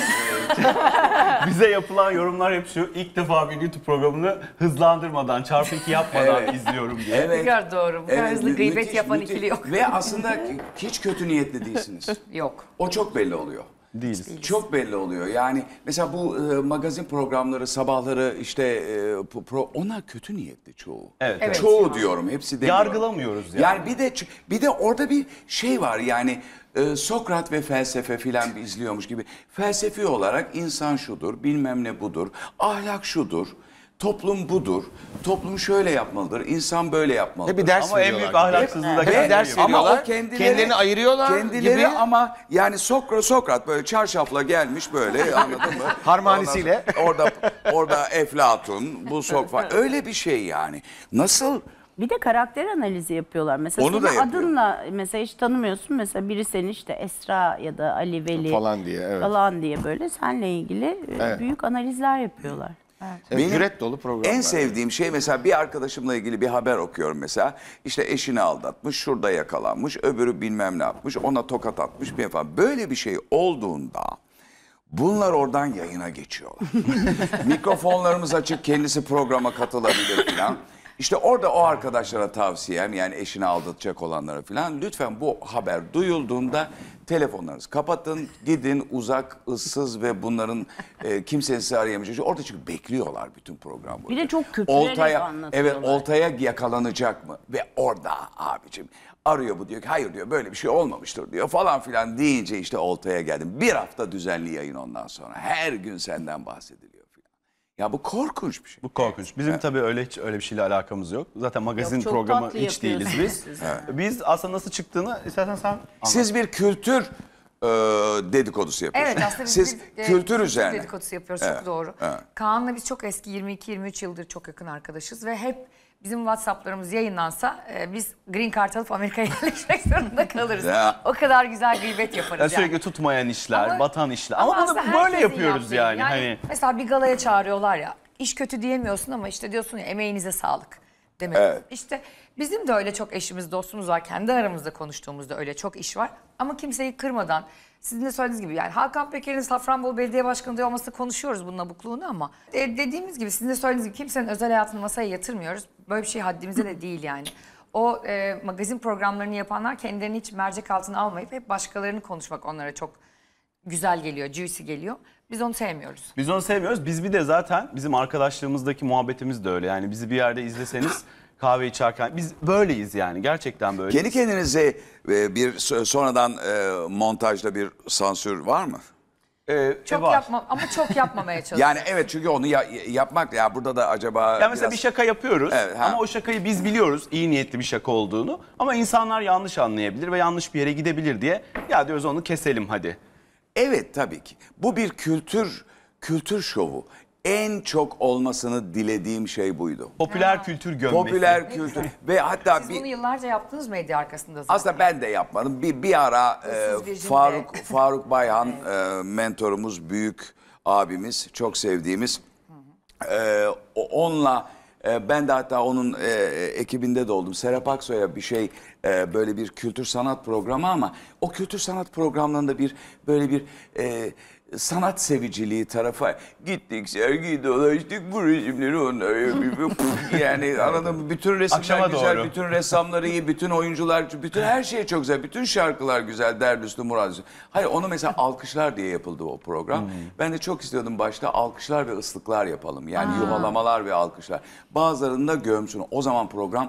Bize yapılan yorumlar hep şu: ilk defa bir YouTube programını hızlandırmadan, çarpı iki yapmadan Evet. izliyorum diye. evet. Ne kadar doğru. Bu kadar hızlı mü- gıybet müthiş, yapan müthiş. ikili yok. Ve aslında hiç kötü niyetli değilsiniz. Yok. O çok belli oluyor. Değiliz. Çok belli oluyor. Yani mesela bu e, magazin programları, sabahları işte e, pro- pro, onlar kötü niyetli çoğu. Evet, evet. Çoğu diyorum, hepsi demiyorum. Yargılamıyoruz yani. Yani bir de bir de orada bir şey var yani e, Sokrat ve felsefe filan bir izliyormuş gibi. Felsefi olarak insan şudur, bilmem ne budur, ahlak şudur. Toplum budur. Toplum şöyle yapmalıdır. İnsan böyle yapmalıdır. Hep bir ders Ama en veriyorlar. büyük ahlaksızlığı da Hep kendileri ders yapıyor. veriyorlar. Ama o kendileri, Kendilerini ayırıyorlar kendileri gibi. ama yani Sokrat, Sokrat böyle çarşafla gelmiş böyle anladın mı? Harmanisiyle. Ondan sonra Orada orada Eflatun, bu Sokrat öyle bir şey yani. Nasıl? Bir de karakter analizi yapıyorlar. Mesela Onu senin da yapıyor. adınla mesela hiç tanımıyorsun. Mesela biri seni işte Esra ya da Ali Veli Falan diye, evet. falan diye böyle seninle ilgili e, Evet. büyük analizler yapıyorlar. Evet, Benim cüret dolu programlar. En sevdiğim şey mesela bir arkadaşımla ilgili bir haber okuyorum mesela. İşte eşini aldatmış, şurada yakalanmış, öbürü bilmem ne yapmış, ona tokat atmış bir falan. Böyle bir şey olduğunda bunlar oradan yayına geçiyorlar. Mikrofonlarımız açık, kendisi programa katılabilir falan. İşte orada o arkadaşlara tavsiyem, yani eşini aldatacak olanlara falan, lütfen bu haber duyulduğunda telefonlarınızı kapatın, gidin uzak, ıssız ve bunların e, kimsenin sizi arayamayacağı. Orada çünkü bekliyorlar bütün program boyunca. Bir de çok köpürerek Oltaya, anlatıyorlar. evet, oltaya yakalanacak mı? Ve orada abicim arıyor bu, diyor ki hayır diyor, böyle bir şey olmamıştır diyor falan filan deyince işte oltaya geldim. Bir hafta düzenli yayın ondan sonra. Her gün senden bahsediliyor filan. Ya bu korkunç bir şey. Bu korkunç. Bizim tabii öyle hiç öyle bir şeyle alakamız yok. Zaten magazin Yok, çok programı tatlı hiç değiliz biz. yapıyorsunuz siz. Biz aslında nasıl çıktığını istersen sen anlat. Siz bir kültür e, dedikodusu yapıyorsunuz. Evet aslında biz Siz bir, e, kültür üzerine. dedikodusu yapıyoruz, Evet, çok doğru. evet. Kaan'la biz çok eski yirmi iki yirmi üç yıldır çok yakın arkadaşız ve hep bizim WhatsApp'larımız yayınlansa e, biz Green Card alıp Amerika'ya yerleşmek zorunda kalırız. Ya. O kadar güzel gıybet yaparız Yani yani. sürekli tutmayan işler, Ama- batan işler. Ama, bunu aslında böyle herkesin yapıyoruz yaptığı, yani. Hani Mesela bir galaya çağırıyorlar ya, iş kötü diyemiyorsun ama işte diyorsun ya emeğinize sağlık demek. Evet. İşte bizim de öyle çok eşimiz, dostumuz var. Kendi aramızda konuştuğumuzda öyle çok iş var. Ama kimseyi kırmadan, sizin de söylediğiniz gibi yani Hakan Peker'in Safranbolu Belediye Başkanı diye olması konuşuyoruz bunun abukluğunu ama e, dediğimiz gibi, sizin de söylediğiniz gibi kimsenin özel hayatını masaya yatırmıyoruz. Böyle bir şey haddimize de değil yani. O e, magazin programlarını yapanlar kendilerini hiç mercek altına almayıp hep başkalarını konuşmak onlara çok güzel geliyor, juicy geliyor. Biz onu sevmiyoruz. biz onu sevmiyoruz. Biz bir de zaten bizim arkadaşlığımızdaki muhabbetimiz de öyle. Yani bizi bir yerde izleseniz kahve içerken biz böyleyiz yani. Gerçekten böyle. Kendi kendinize e, bir so- sonradan e, montajda bir sansür var mı? Ee, Çok var. yapma ama çok yapmamaya çalışıyoruz. Yani evet, çünkü onu ya- yapmak ya burada da acaba Ya mesela biraz- bir şaka yapıyoruz Evet, ha. ama o şakayı biz biliyoruz iyi niyetli bir şaka olduğunu, ama insanlar yanlış anlayabilir ve yanlış bir yere gidebilir diye ya diyoruz onu keselim hadi. Evet, tabii ki. Bu bir kültür kültür şovu. En çok olmasını dilediğim şey buydu. Popüler kültür gömmesi. Popüler kültür ve hatta Siz bir bunu yıllarca yaptınız medya arkasında zaten. aslında ben de yapmadım. Bir bir ara e, Siz Virgin'de. Faruk Faruk Bayhan e, mentorumuz, büyük abimiz, çok sevdiğimiz. E, o- onunla e, ben de hatta onun e, ekibinde de oldum. Serap Aksoy'a bir şey e, böyle bir kültür sanat programı, ama o kültür sanat programlarında bir böyle bir e, sanat seviciliği tarafı var. Gittik sergiyi dolaştık, bu resimleri onlar yapıyor. Yani anladın mı? Bütün resimler Akşama güzel, doğru. bütün ressamları iyi, bütün oyuncular, bütün her şey çok güzel, bütün şarkılar güzel, Derdüstü Murat. Hayır, onu mesela alkışlar diye yapıldı o program. Ben de çok istiyordum başta alkışlar ve ıslıklar yapalım. Yani yuvalamalar ve alkışlar. Bazılarını da gömsün. O zaman program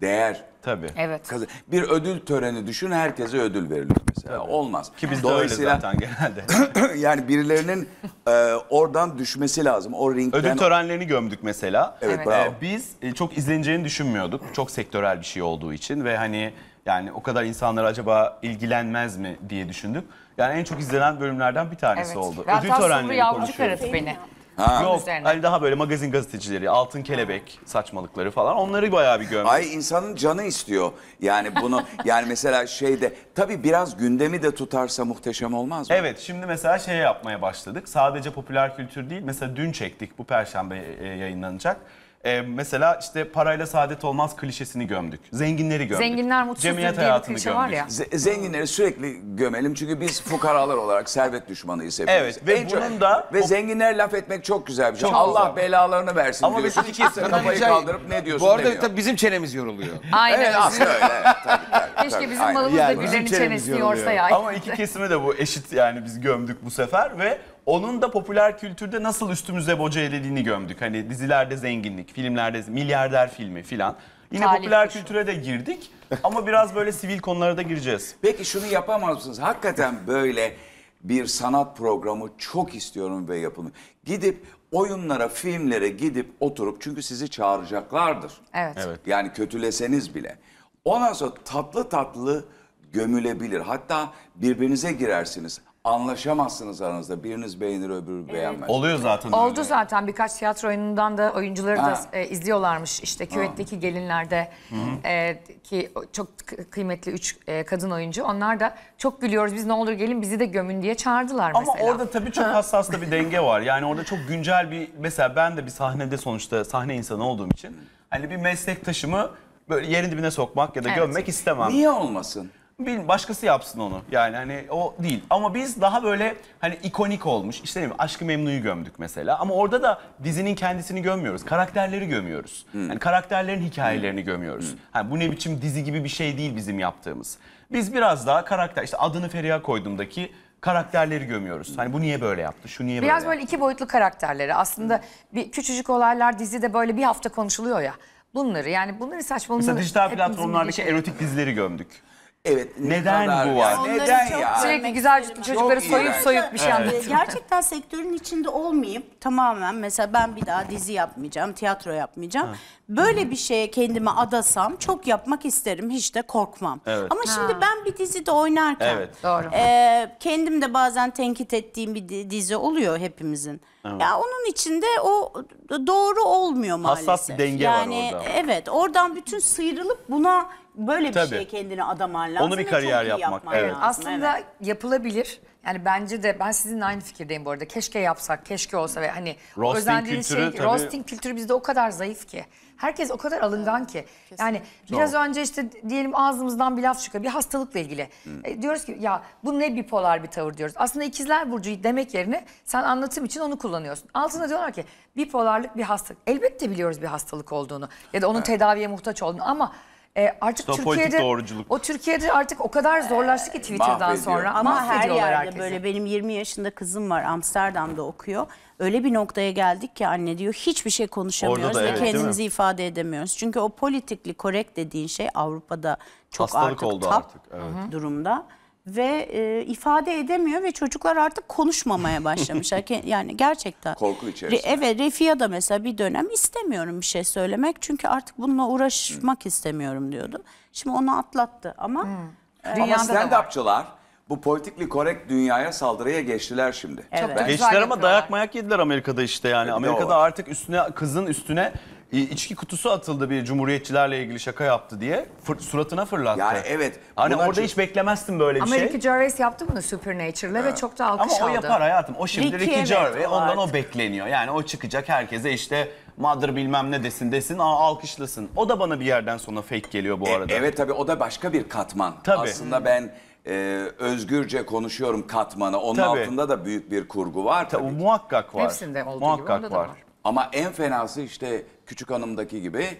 değer. Tabii. Evet. Kazan- Bir ödül töreni düşün, herkese ödül verilir mesela. Olmaz. Ki biz de öyle zaten genelde. Yani birilerinin e, oradan düşmesi lazım. O ringden. Ödül törenlerini gömdük mesela. Evet, Evet. bravo. Ee, biz e, çok izleneceğini düşünmüyorduk. Çok sektörel bir şey olduğu için ve hani yani o kadar insanlar acaba ilgilenmez mi diye düşündük. Yani en çok izlenen bölümlerden bir tanesi Evet. oldu. Ve Ödül hatta Sumru törenlerini Yavrucuk konuşuyoruz. aradı beni. Yok, üzerine. hani daha böyle magazin gazetecileri, altın kelebek saçmalıkları falan onları bayağı bir gömdük. Ay insanın canı istiyor. Yani bunu yani mesela şeyde tabii biraz gündemi de tutarsa muhteşem olmaz mı? Evet, şimdi mesela şey yapmaya başladık. Sadece popüler kültür değil, mesela dün çektik, bu Perşembe e, yayınlanacak. E, mesela işte parayla saadet olmaz klişesini gömdük. Zenginleri gömdük. Zenginler mutsuzdur Cemiyet diye bir hayatını klişe var gömdük. ya. Z- zenginleri sürekli gömelim çünkü biz fukaralar olarak servet düşmanıyız hepimiz. Evet, ve En çok- bunun da- ve zenginler laf etmek çok güzel bir şey. Çok Allah güzel. belalarını versin Ama diyorsun. biz- Kimse kafayı kaldırıp ne diyorsun Bu arada demiyor. tabii bizim çenemiz yoruluyor. Aynen. Evet aslında öyle. Evet, tabii, tabii, Keşke tabii, bizim aynen. malımız da Yani bizim birilerinin çenemiz çenesini yoruluyor. yorsa ya. Ama iki kesime de bu eşit, yani biz gömdük bu sefer ve onun da popüler kültürde nasıl üstümüze boca elediğini gömdük. Hani dizilerde zenginlik, filmlerde milyarder filmi filan. Yine Talih popüler kuşu. kültüre de girdik ama biraz böyle sivil konulara da gireceğiz. Peki şunu yapamaz mısınız? Hakikaten böyle bir sanat programı çok istiyorum ve yapılmıyor. Gidip oyunlara, filmlere gidip oturup çünkü sizi çağıracaklardır. Evet. Evet. Yani kötüleseniz bile. Ondan sonra tatlı tatlı gömülebilir. Hatta birbirinize girersiniz. Anlaşamazsınız aranızda. Biriniz beğenir, öbürü beğenmez. Oluyor zaten Oldu öyle. zaten birkaç tiyatro oyunundan da oyuncuları Ha. da e, izliyorlarmış. İşte Küvet'teki gelinlerde e, ki o çok k- kıymetli üç e, kadın oyuncu. Onlar da çok gülüyoruz biz ne olur gelin bizi de gömün diye çağırdılar Ama mesela. orada tabii çok hassas da bir denge var. Yani orada çok güncel bir, mesela ben de bir sahnede sonuçta sahne insanı olduğum için hani bir meslektaşımı böyle yerin dibine sokmak ya da Evet. gömmek istemem. Niye olmasın? Bil, başkası yapsın onu. Yani hani o değil. Ama biz daha böyle hani ikonik olmuş. İşte ne bileyim, Aşk-ı Memnu'yu gömdük mesela. Ama orada da dizinin kendisini gömüyoruz. Karakterleri gömüyoruz. Yani karakterlerin hikayelerini gömüyoruz. Hani bu ne biçim dizi gibi bir şey değil bizim yaptığımız. Biz biraz daha karakter, işte adını Feriha koyduğumdaki karakterleri gömüyoruz. Hani bu niye böyle yaptı, şu niye Biraz böyle böyle iki boyutlu karakterleri. Aslında bir küçücük olaylar dizide böyle bir hafta konuşuluyor ya. Bunları yani bunları saçmalığını... Mesela dijital hepimizin platformlardaki bildiği şey. erotik dizileri gömdük. Evet. ne Neden kadar bu ya? var? Onları Neden çok ya? Sürekli Görmek güzel isterim. çocukları Çok soyup iğrenç. soyup bir şey Ee, anlatıyor. Gerçekten sektörün içinde olmayıp tamamen mesela ben bir daha dizi yapmayacağım, tiyatro yapmayacağım. Böyle bir şeye kendimi adasam çok yapmak isterim, hiç de korkmam. Evet. Ama şimdi ben bir dizide oynarken Evet. Doğru. e, kendim de bazen tenkit ettiğim bir di- dizi oluyor hepimizin. Ya onun içinde o doğru olmuyor maalesef. Hassas bir denge var yani, orada. Evet, oradan bütün sıyrılıp buna böyle bir Tabii. şeye kendini adaman lazım. Onu bir ve kariyer çok iyi yapmak, yapman evet. lazım, Aslında evet. yapılabilir. Yani bence de ben sizinle aynı fikirdeyim bu arada. Keşke yapsak, keşke olsa ve hani Roasting özendiğiniz kültürü şey, tabii- roasting kültürü bizde o kadar zayıf ki. Herkes o kadar alıngan ki. Yani biraz önce işte diyelim ağzımızdan bir laf çıkıyor bir hastalıkla ilgili. E, diyoruz ki ya bu ne bipolar bir tavır diyoruz. Aslında ikizler burcu demek yerine sen anlatım için onu kullanıyorsun. Altına diyorlar ki bipolarlık bir hastalık. Elbette biliyoruz bir hastalık olduğunu ya da onun tedaviye muhtaç olduğunu ama e, artık İşte o politik Türkiye'de doğruculuk. o Türkiye'de artık o kadar zorlaştı ki Twitter'dan mahvediyor. sonra. Ama her Mahvediyorlar yerde herkesi. böyle benim yirmi yaşında kızım var Amsterdam'da okuyor. Öyle bir noktaya geldik ki anne diyor hiçbir şey konuşamıyoruz Orada da ve evet, değil kendimizi mi? ifade edemiyoruz. Çünkü o politically correct dediğin şey Avrupa'da çok Hastalık artık oldu top artık, evet. durumda. Ve e, ifade edemiyor ve çocuklar artık konuşmamaya başlamışlar. Ke- yani gerçekten. Korku içerisinde. Re- evet Refia da mesela bir dönem istemiyorum bir şey söylemek. Çünkü artık bununla uğraşmak istemiyorum diyordu. Şimdi onu atlattı ama... Ama Dünyada da var. stand-upçılar bu politically correct dünyaya saldırıya geçtiler şimdi. Çok Evet. da güzel Geçtiler ama yapıyorlar. dayak mayak yediler Amerika'da işte yani. Bir de o Amerika'da var. artık üstüne kızın üstüne i- içki kutusu atıldı, bir cumhuriyetçilerle ilgili şaka yaptı diye fır- suratına fırlattı. Yani evet. Hani bunlar orada çok- hiç beklemezsin böyle bir Ama şey. Ricky Gervais yaptı bunu Supernature'la ve çok da alkış Ama o aldı. yapar hayatım. O şimdi Ricky, Ricky evet, Gervais, o ondan o artık. bekleniyor. Yani o çıkacak herkese işte mother bilmem ne desin desin, aa, alkışlasın. O da bana bir yerden sonra fake geliyor bu E, arada. Evet tabii o da başka bir katman. Tabii. Aslında ben e, özgürce konuşuyorum katmanı. Onun Tabii. altında da büyük bir kurgu var Ta- tabii. muhakkak var. Hepsinde olduğu gibi muhakkak onda da var. var. Ama en fenası işte Küçük Hanım'daki gibi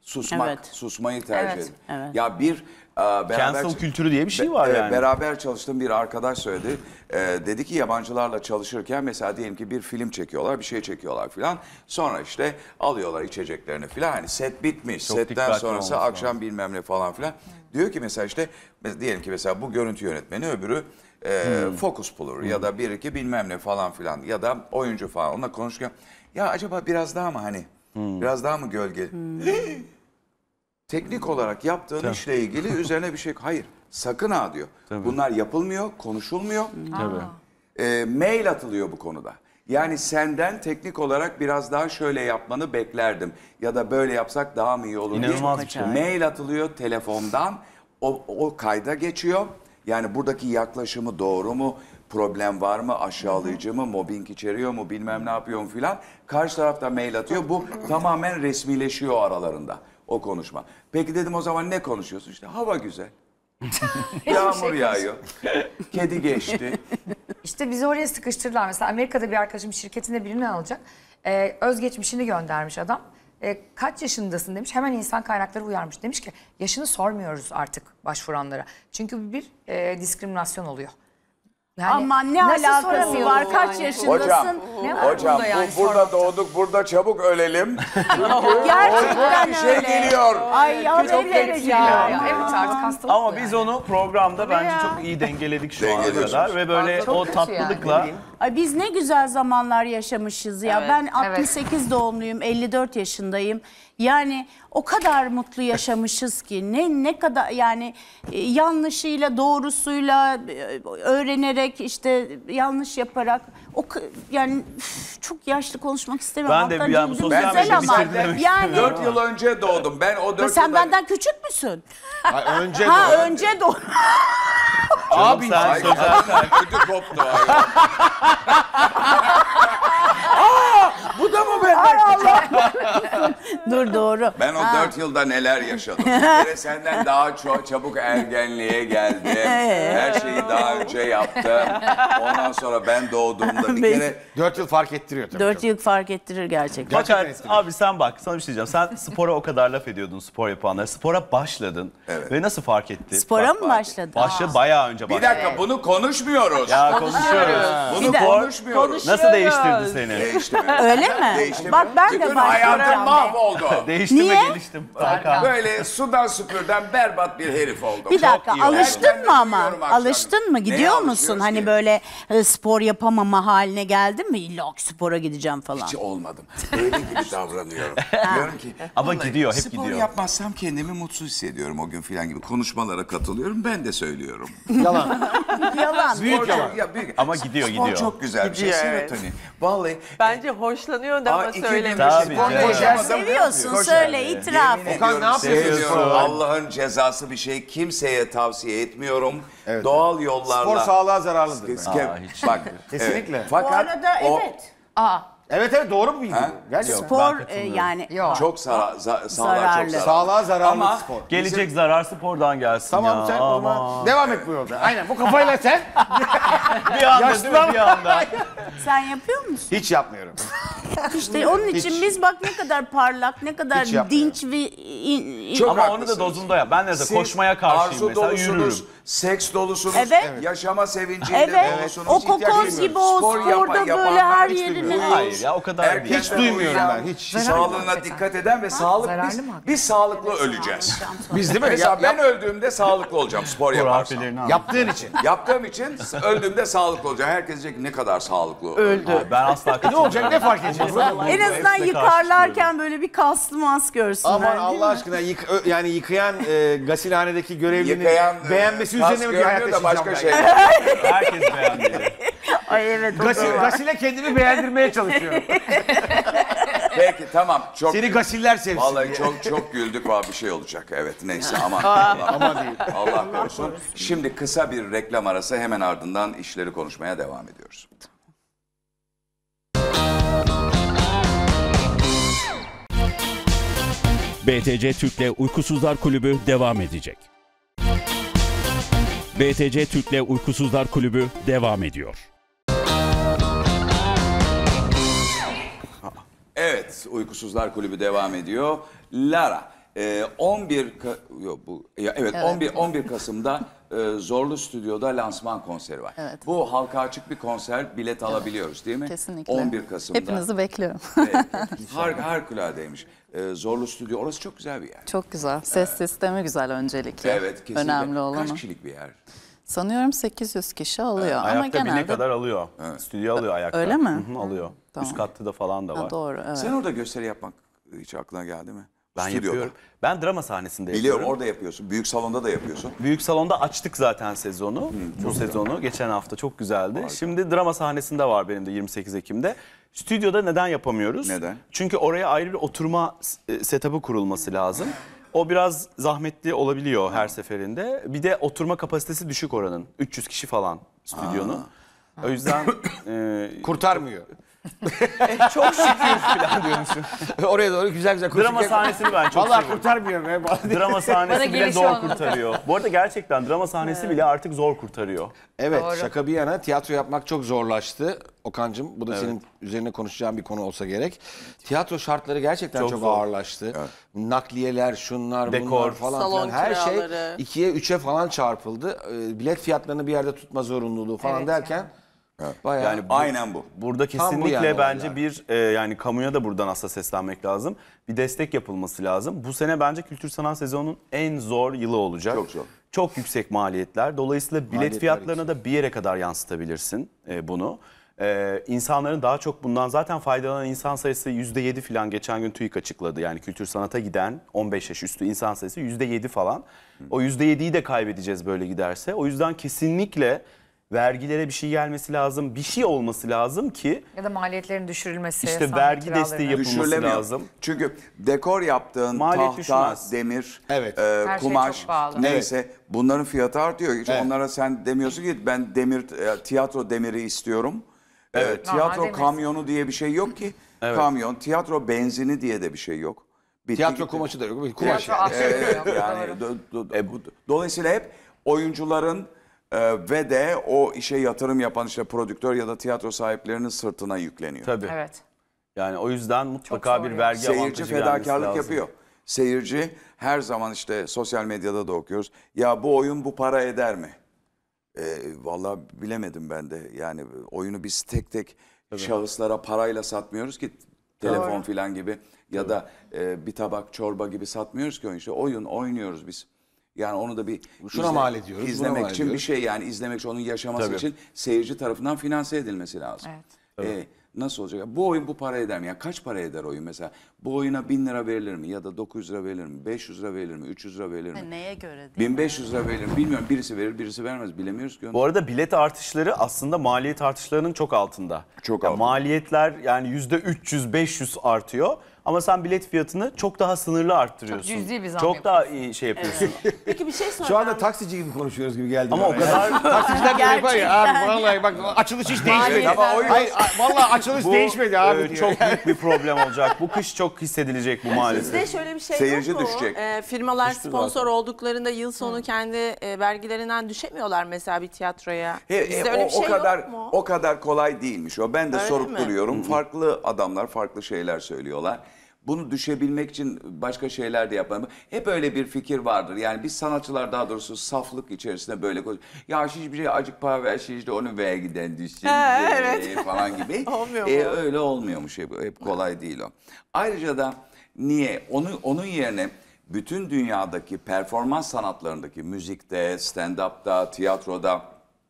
Susmak, Evet. susmayı tercih Evet, edin. evet. Ya bir e, beraber Cancel kültürü diye bir şey var Be- yani. Beraber çalıştığım bir arkadaş söyledi. E, dedi ki yabancılarla çalışırken mesela diyelim ki bir film çekiyorlar, bir şey çekiyorlar filan. Sonra işte alıyorlar içeceklerini filan. Hani set bitmiş, Çok setten dikkatli sonrası olması akşam bilmem ne falan filan. Diyor ki mesela işte mes- diyelim ki mesela bu görüntü yönetmeni, öbürü e, focus puller ya da bir iki bilmem ne falan filan ya da oyuncu falan. Onunla konuşurken ya acaba biraz daha mı hani biraz daha mı gölge? Teknik olarak yaptığın işle ilgili üzerine bir şey. Hayır, sakın ha diyor. Bunlar yapılmıyor, konuşulmuyor. Tabii. E, mail atılıyor bu konuda. Yani senden teknik olarak biraz daha şöyle yapmanı beklerdim. Ya da böyle yapsak daha mı iyi olur diye. İnanılmaz bir şey. Mail atılıyor telefondan. O, o kayda geçiyor. Yani buradaki yaklaşımı doğru mu? Problem var mı? Aşağılayıcı mı? Mobbing içeriyor mu? Bilmem ne yapıyor mu filan. Karşı tarafta mail atıyor. Bu tamamen resmileşiyor aralarında o konuşma. Peki dedim o zaman ne konuşuyorsun? İşte hava güzel. Yağmur yağıyor. Kedi geçti. İşte bizi oraya sıkıştırdılar. Mesela Amerika'da bir arkadaşım şirketinde birini alacak. Ee, özgeçmişini göndermiş adam. Ee, kaç yaşındasın demiş. Hemen insan kaynakları uyarmış. Demiş ki yaşını sormuyoruz artık başvuranlara. Çünkü bu bir e, diskriminasyon oluyor. Yani Aman ne nasıl alakası soramıyoruz var? Kaç yani? yaşındasın? Hocam, Ne var hocam bunda yani bu, burada sormakta? doğduk, burada çabuk ölelim. Gerçekten Bir şey öyle. geliyor. Ay ya Çok evet etkiliyor ya. ya. Evet artık hastalık Ama bu biz yani. onu programda bence ya. çok iyi dengeledik şu ana Dengeliyorsunuz. kadar ve böyle Çok o kötü tatlılıkla Ay biz ne güzel zamanlar yaşamışız ya. Evet, Ben altmış sekiz doğumluyum, elli dört yaşındayım. Yani o kadar mutlu yaşamışız ki ne ne kadar yani e, yanlışıyla doğrusuyla e, öğrenerek işte yanlış yaparak o k- yani üf, çok yaşlı konuşmak istemiyorum. Ben de Alttan bir an bu cildim sosyal güzel medya ama bitirdi demek yani Dört yıl önce doğdum. Ben o dört sen yılda- benden küçük müsün? Ay, önce Ha de- önce doğ. abi sen Ay, sözel ay, ödü koptu. Ay. Aa, bu da mı benden? Dur doğru. Ben o dört yılda neler yaşadım. Bir kere senden daha çok çabuk ergenliğe geldim. Her şeyi daha önce yaptım. Ondan sonra ben doğduğumda bir Ben- kere... Dört yıl fark ettiriyor tabii. Dört yıl fark ettirir gerçekten. Fakat etkili. abi sen bak sana bir şey diyeceğim. Sen spora o kadar laf ediyordun spor yapanlara. Spora başladın Evet. ve nasıl fark etti? Spora Bak, mı başladın? Başladı bayağı önce Bir başladı. dakika bunu konuşmuyoruz. Ya konuşuyoruz. Bunu Bir de- konuşmuyoruz. Nasıl değiştirdi seni? Değişti mi? Öyle mi? Değişti mi? Bak ben de Bütün başlayacağım. hayatım mahvoldu. Değişti Niye? mi geliştim? Hakan. Böyle sudan süpürden berbat bir herif oldum. Bir dakika iyi oldu. alıştın Ben de mı ama? duyuyorum akşam. Alıştın mı? Neye Gidiyor musun? alışıyoruz Hani ki? böyle e, spor yapamama haline geldin mi? İlla ki spora gideceğim falan. Hiç olmadım. Öyle gibi davranıyorum. Diyorum ki Ama vallahi gidiyor, hep spor gidiyor. yapmazsam kendimi mutsuz hissediyorum o gün filan gibi. Konuşmalara katılıyorum. Ben de söylüyorum. Yalan. Yalan. Büyük yalan. Ya, büyük. Ama gidiyor, Spor gidiyor. çok güzel bir şey. Gidiyor, evet. Serotonin. Vallahi. Bence hoşlanıyor da Aa, ama iki gün söylemiyor. Tabii spor canım. koşamadım. Seviyorsun Koşar. söyle itiraf. Yemin Okan, ediyorum, ne yapıyorsun seviyorum. spor? Allah'ın cezası bir şey. Kimseye tavsiye etmiyorum. Evet. Doğal yollarla. Spor sağlığa zararlıdır. Ke- Aa, hiç. Bak. Kesinlikle. evet. Bu Fakat arada o evet. Aa, Evet evet doğru mu bilgi? Ha? Gerçekten. Spor ben e, katılıyorum. yani yok. çok zara- za- sağlığa Zararlı. çok zararlı. Sağlığa zararlı Ama spor. Gelecek zarar spordan gelsin Tamam ya. sen o zaman Aman. devam et bu yolda. Aynen bu kafayla sen Bir anda Yaşlı değil mi? Bir anda. sen yapıyor musun? hiç yapmıyorum. İşte onun için Hiç. biz bak ne kadar parlak, ne kadar Hiç yapmıyorum. dinç ve in- in- Çok Ama onu da haklısınız. dozunda yap. Ben de Siz koşmaya karşıyım arzu mesela dolusunuz, yürürüm. seks dolusunuz, Evet. yaşama sevinciyle Evet, dolusunuz. o Hiç ihtiyaç kokoz duymuyoruz. gibi o Spor yapa- sporda böyle yapanlar her hiç yerini... duymuyoruz. Hayır ya o kadar değil. Erkekler Hiç duymuyorum uyuyan, ben, hiç. Sağlığına dikkat eden ve sağlık zararlı biz, mı? biz sağlıklı öleceğiz. Biz değil mi? Mesela Yap- ben öldüğümde sağlıklı olacağım spor yaparsam. Hurafelerini anlat. yaptığın için. Yaptığım için öldüğümde sağlıklı olacağım. Herkes diyecek ne kadar sağlıklı öldü. Abi ben asla Ne katılmıyorum. olacak ne fark edecek? En azından Hepsine yıkarlarken böyle bir kaslı mas görsünler. Aman değil Allah mi? aşkına yık, ö- yani yıkayan e, gasilhanedeki görevlinin Yıkayan beğenmesi e, kas üzerine mi bir hayat görmüyor da yaşayacağım başka ben? şey. Herkes beğendi. Ay evet o Gasil, da var. gasile kendimi beğendirmeye çalışıyorum. Peki tamam çok Seni gasiller sevsin Vallahi diye. çok çok güldük var bir şey olacak. Evet neyse aman. Allah, Ama değil. Allah korusun. Şimdi kısa bir reklam arası hemen ardından işleri konuşmaya devam ediyoruz. B T C Türk'le Uykusuzlar Kulübü devam edecek. B T C Türk'le Uykusuzlar Kulübü devam ediyor. Evet, Uykusuzlar Kulübü devam ediyor. Lara, Ee, on bir Ka- yok bu ya evet, Evet. on bir on bir Kasım'da e, Zorlu Stüdyo'da lansman konseri var. Evet. Bu halka açık bir konser, bilet alabiliyoruz değil mi? Kesinlikle. on bir Kasım'da. Hepinizi bekliyorum. Evet, har harikuladeymiş. Ee, Zorlu Stüdyo orası çok güzel bir yer. Çok güzel. Ses sistemi güzel öncelikle. Evet, kesinlikle. Önemli olan Kaç o. kişilik bir yer? Sanıyorum sekiz yüz kişi alıyor ama Ayakta bine genelde... kadar alıyor. Stüdyo alıyor ayakta. Öyle mi? Hı hı, alıyor. Tamam. Üst katta da falan da var. Ha, doğru, evet. Sen orada gösteri yapmak hiç aklına geldi mi? Ben Stüdyoda. yapıyorum. Ben drama sahnesinde Biliyorum, yapıyorum. orada yapıyorsun. Büyük salonda da yapıyorsun. Büyük salonda açtık zaten sezonu. Bu sezonu geçen hafta çok güzeldi. Şimdi drama sahnesinde var benim de yirmi sekiz Ekim'de. Stüdyoda neden yapamıyoruz? Neden? Çünkü oraya ayrı bir oturma e, setup'ı kurulması lazım. O biraz zahmetli olabiliyor her seferinde. Bir de oturma kapasitesi düşük oranın. üç yüz kişi falan stüdyonun. O yüzden e, Kurtarmıyor. çok şükür falan diyormuşum. Oraya doğru güzel güzel koşuyor. Drama sahnesini ben çok Vallahi seviyorum. kurtarmıyor be. Drama Bana sahnesi bile gelişi zor olmadı. kurtarıyor. Bu arada gerçekten drama sahnesi bile artık zor kurtarıyor. Evet, Doğru. şaka bir yana tiyatro yapmak çok zorlaştı. Okan'cığım bu da senin üzerine konuşacağın bir konu olsa gerek. Tiyatro şartları gerçekten çok, Çok zor. ağırlaştı. Nakliyeler, şunlar, Dekor, bunlar falan salon filan. Her şey kiraları. ikiye, üçe falan çarpıldı. Ee, bilet fiyatlarını bir yerde tutma zorunluluğu falan Evet derken bayağı... Yani bu- Aynen bu. Burada Tam bu kesinlikle yani bence olaylar. bir e, yani kamuya da buradan aslında seslenmek lazım. Bir destek yapılması lazım. Bu sene bence kültür sanat sezonunun en zor yılı olacak. Çok zor. Çok yüksek maliyetler. Dolayısıyla bilet Maliyetler fiyatlarına da bir yere kadar yansıtabilirsin e, bunu. E, insanların daha çok bundan zaten faydalanan insan sayısı yüzde yedi falan geçen gün TÜİK açıkladı. Yani kültür sanata giden on beş yaş üstü insan sayısı yüzde yedi falan. O yüzde yediyi de kaybedeceğiz böyle giderse. O yüzden kesinlikle vergilere bir şey gelmesi lazım. Bir şey olması lazım ki Ya da maliyetlerin düşürülmesi. İşte sahne vergi kiralarının. desteği yapılması Düşürülemiyor. lazım. Çünkü dekor yaptığın Maliyet tahta, düşmez. demir, Evet. e, Her şey kumaş çok pahalı. neyse bunların fiyatı artıyor. Hiç Evet. onlara sen demiyorsun ki ben demir e, tiyatro demiri istiyorum. Evet. Normal tiyatro demir. kamyonu diye bir şey yok ki. Kamyon, tiyatro benzini diye de bir şey yok. Bitti Tiyatro gitti. kumaşı da yok. Kumaş Tiyatro yani. ahşabı Evet, yok, yani doğru. do- do- do- dolayısıyla hep oyuncuların e, ve de o işe yatırım yapan işte prodüktör ya da tiyatro sahiplerinin sırtına yükleniyor. Tabii. Evet. Yani o yüzden mutlaka zor bir ya. vergi Seyirci avantajı gelmesi fedakarlık lazım. yapıyor. Seyirci her zaman işte sosyal medyada da okuyoruz. Ya bu oyun bu para eder mi? E, vallahi bilemedim ben de. Yani oyunu biz tek tek şahıslara parayla satmıyoruz ki telefon filan gibi ya da e, bir tabak çorba gibi satmıyoruz ki oyun. İşte oyun oynuyoruz biz. Yani onu da bir Şuna mal ediyoruz, buna izlemek mal için bir ediyoruz. şey yani izlemek için onun yaşaması Tabii. için seyirci tarafından finanse edilmesi lazım. E, nasıl olacak? Bu oyun bu para eder mi? Ya kaç para eder oyun mesela? Bu oyuna bin lira verilir mi? Ya da dokuz yüz lira verilir mi? beş yüz lira verilir mi? üç yüz lira verilir mi? Neye göre değil bin mi? beş yüz lira verilir mi? Bilmiyorum. Birisi verir, birisi vermez. Bilemiyoruz ki onu. Bu arada bilet artışları aslında maliyet artışlarının çok altında. Çok Ya altında. maliyetler yani yüzde üç yüz beş yüz artıyor. Ama sen bilet fiyatını çok daha sınırlı arttırıyorsun. Çok cüzi bir zam Çok daha iyi şey yapıyorsun. Peki bir şey soracağım. Şu anda taksici gibi konuşuyoruz gibi geldi. Ama o bana. kadar Taksiciler de yapar ya abi vallahi bak açılış hiç değişmedi. Ama oyun- Hayır a- vallahi açılış bu değişmedi abi e, diyor. çok büyük bir problem olacak. Bu kış çok hissedilecek bu maalesef. Bizde şöyle bir şey Seyirci yok mu? düşecek. Ee, firmalar Düştü sponsor zaten. olduklarında yıl sonu kendi e, vergilerinden düşemiyorlar mesela bir tiyatroya. He, Bizde he, öyle o, bir şey o kadar yok mu? o kadar kolay değilmiş o. Ben de Öyle sorup mi? duruyorum. Farklı adamlar farklı şeyler söylüyorlar. Bunu düşebilmek için başka şeyler de yapalım. Hep öyle bir fikir vardır. Yani biz sanatçılar daha doğrusu saflık içerisinde böyle konuş. Ya hiçbir şey acık para ver işte onu vergiden düşsün He, evet. falan gibi. Olmuyor E, mu? öyle olmuyormuş. Hep, hep kolay değil o. Ayrıca da niye? Onu, onun yerine bütün dünyadaki performans sanatlarındaki müzikte, stand-up'ta, tiyatroda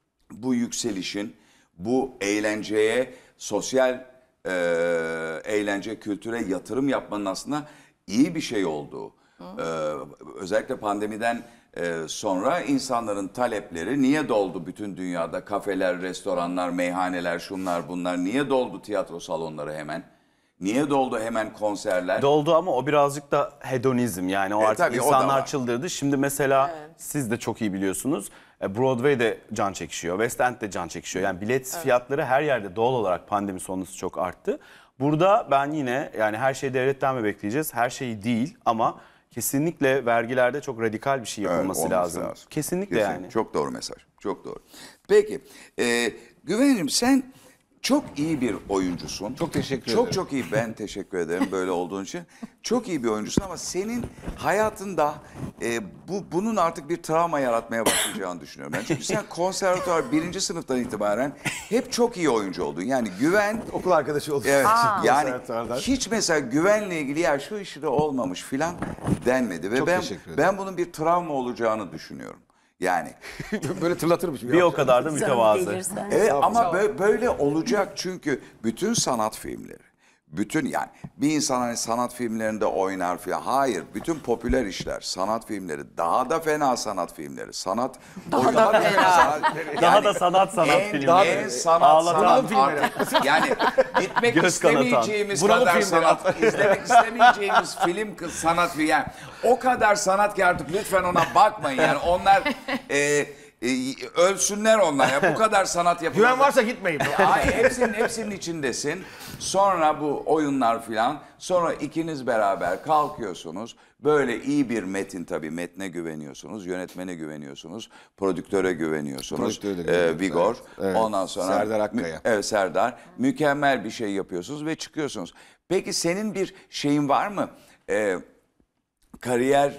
bu yükselişin, bu eğlenceye, sosyal e, eğlence, kültüre yatırım yapmanın aslında iyi bir şey olduğu. E, özellikle pandemiden e, sonra insanların talepleri niye doldu bütün dünyada? Kafeler, restoranlar, meyhaneler, şunlar bunlar niye doldu tiyatro salonları hemen? Niye doldu hemen konserler? Doldu ama o birazcık da hedonizm yani o E, artık tabii, o da insanlar var. çıldırdı. Şimdi mesela siz de çok iyi biliyorsunuz e, Broadway'de can çekişiyor, West End de can çekişiyor. Yani bilet fiyatları her yerde doğal olarak pandemi sonrası çok arttı. Burada ben yine yani her şeyi devletten mi bekleyeceğiz? Her şeyi değil ama kesinlikle vergilerde çok radikal bir şey yapılması Evet, olması lazım. Kesinlikle Kesin. yani. Çok doğru mesaj. Çok doğru. Peki. E, Güvencim sen çok iyi bir oyuncusun. Çok teşekkür çok, ederim. Çok çok iyi. Ben teşekkür ederim böyle olduğun için. Çok iyi bir oyuncusun ama senin hayatında e, bu bunun artık bir travma yaratmaya başlayacağını düşünüyorum. Ben çünkü sen konservatuvar birinci sınıftan itibaren hep çok iyi oyuncu oldun. Yani Güven... Okul arkadaşı olduk. Evet. Yani Konservatuvardan. hiç mesela Güven'le ilgili ya şu işi de olmamış filan denmedi. Ve Çok ben, teşekkür ederim. ben bunun bir travma olacağını düşünüyorum. Yani Böyle tırlatırmış. Bir o kadar da mütevazı. Delirsen. evet ama bö- böyle olacak çünkü bütün sanat filmleri, bütün yani bir insan hani sanat filmlerinde oynar filan. Hayır, bütün popüler işler, sanat filmleri, daha da fena sanat filmleri, sanat daha da fena. Daha da sanat sanat en, filmi. En sanat Ağlatan sanat artık. Yani gitmek Göz kanatan. istemeyeceğimiz Bunalım kadar filmleri. sanat, izlemek istemeyeceğimiz film kı- sanat filmi. Yani o kadar sanat ki artık lütfen ona bakmayın. Yani onlar e, e, ölsünler onlar. Ya bu kadar sanat yapılıyor. Güven varsa gitmeyin. Ay, hepsinin hepsinin içindesin. Sonra bu oyunlar filan. Sonra ikiniz beraber kalkıyorsunuz. Böyle iyi bir metin tabii. Metne güveniyorsunuz. Yönetmene güveniyorsunuz. Prodüktöre güveniyorsunuz. Prodüktöre de Ee, güveniyoruz, Vigor. evet. Evet. Ondan sonra Serdar Akkaya. Mü- Evet Serdar. Mükemmel bir şey yapıyorsunuz ve çıkıyorsunuz. Peki senin bir şeyin var mı? Ee, kariyer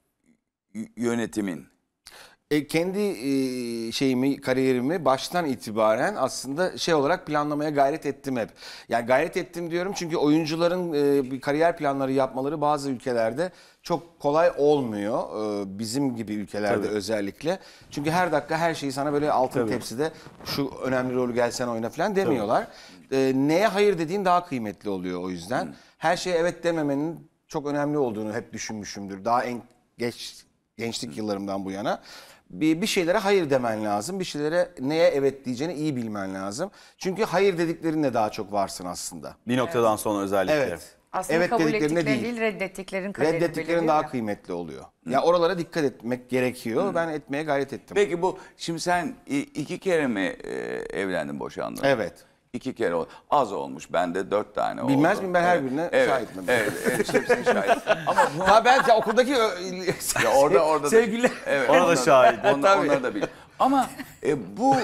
y- yönetimin. E, kendi e, şeyimi, kariyerimi baştan itibaren aslında şey olarak planlamaya gayret ettim hep. Yani gayret ettim diyorum çünkü oyuncuların e, bir kariyer planları yapmaları bazı ülkelerde çok kolay olmuyor. E, bizim gibi ülkelerde Tabii. özellikle. Çünkü her dakika her şeyi sana böyle altın Tabii. tepside şu önemli rolü gelsen oyna falan demiyorlar. E, neye hayır dediğin daha kıymetli oluyor o yüzden. Her şeye evet dememenin çok önemli olduğunu hep düşünmüşümdür. Daha en geç gençlik yıllarımdan bu yana. Bir, bir şeylere hayır demen lazım. Bir şeylere neye evet diyeceğini iyi bilmen lazım. Çünkü hayır dediklerinle daha çok varsın aslında. Bir noktadan sonra özellikle. Evet. Aslında evet kabul dediklerine ettiklerin değil. değil, reddettiklerin kaderini Reddettiklerin belirliyor daha ya. kıymetli oluyor. Ya oralara dikkat etmek gerekiyor. Ben etmeye gayret ettim. Peki bu şimdi sen i- iki kere mi e, evlendin, boşandın? Evet. İki kere oldu. Az olmuş. Bende dört tane oldu. Bilmez miyim? Ben her birine evet, şahitim. Evet, evet, işte hepsine şahit. Ama bu, Ha ben ya okuldaki ya orada orada da- sevgili. evet, Orada onlar- şahit. Onlar, Tabii. onları da bil. Ama e, bu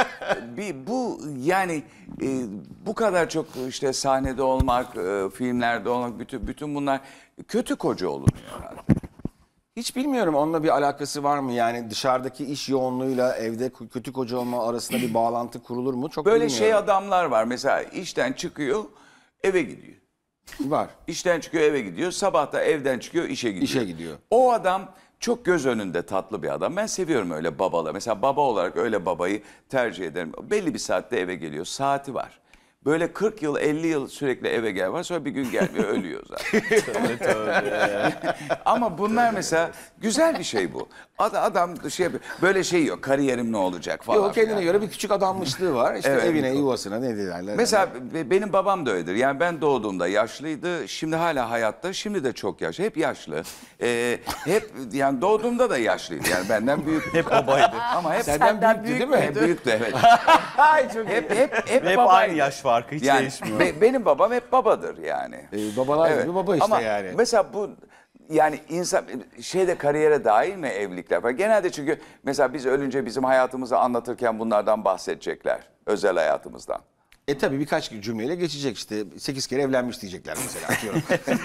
bir bu yani e, bu kadar çok işte sahnede olmak, e, filmlerde olmak, bütün bütün bunlar kötü koca olunuyor herhalde. Hiç bilmiyorum onunla bir alakası var mı? Yani dışarıdaki iş yoğunluğuyla evde k- kötü koca olma arasında bir bağlantı kurulur mu? Çok Böyle bilmiyorum. şey adamlar var. Mesela işten çıkıyor, eve gidiyor. var. İşten çıkıyor, eve gidiyor. Sabah da evden çıkıyor, işe gidiyor. İşe gidiyor. O adam çok göz önünde tatlı bir adam. Ben seviyorum öyle babalar. Mesela baba olarak öyle babayı tercih ederim. Belli bir saatte eve geliyor. Saati var. Böyle kırk yıl, elli yıl sürekli eve gel var. Sonra bir gün gelmiyor, ölüyor zaten. Ama bunlar mesela güzel bir şey bu. Ad- Adam şey yapıyor. Böyle şey yok. Kariyerim ne olacak falan. Yok kendine filan. göre bir küçük adanmışlığı var. İşte Evet. evine, yuvasına ne derler. Mesela be- benim babam da öyledir. Yani ben doğduğumda yaşlıydı. Şimdi hala hayatta. Şimdi de çok yaşlı. Hep yaşlı. Ee, hep yani doğduğumda da yaşlıydı. Yani benden büyük. Hep babaydı. Ama hep Senden büyüktü değil mi? Hep büyüktü evet. hep hep hep, Hep babaydı. aynı yaş farkı hiç Yani değişmiyor. be- benim babam hep babadır yani. Ee, babalar gibi baba işte Ama yani. mesela bu yani insan şeyde kariyere dahil mi evlilikler falan? Genelde çünkü mesela biz ölünce bizim hayatımızı anlatırken bunlardan bahsedecekler. Özel hayatımızdan. E tabii birkaç cümleyle geçecek işte. Sekiz kere evlenmiş diyecekler mesela atıyorum.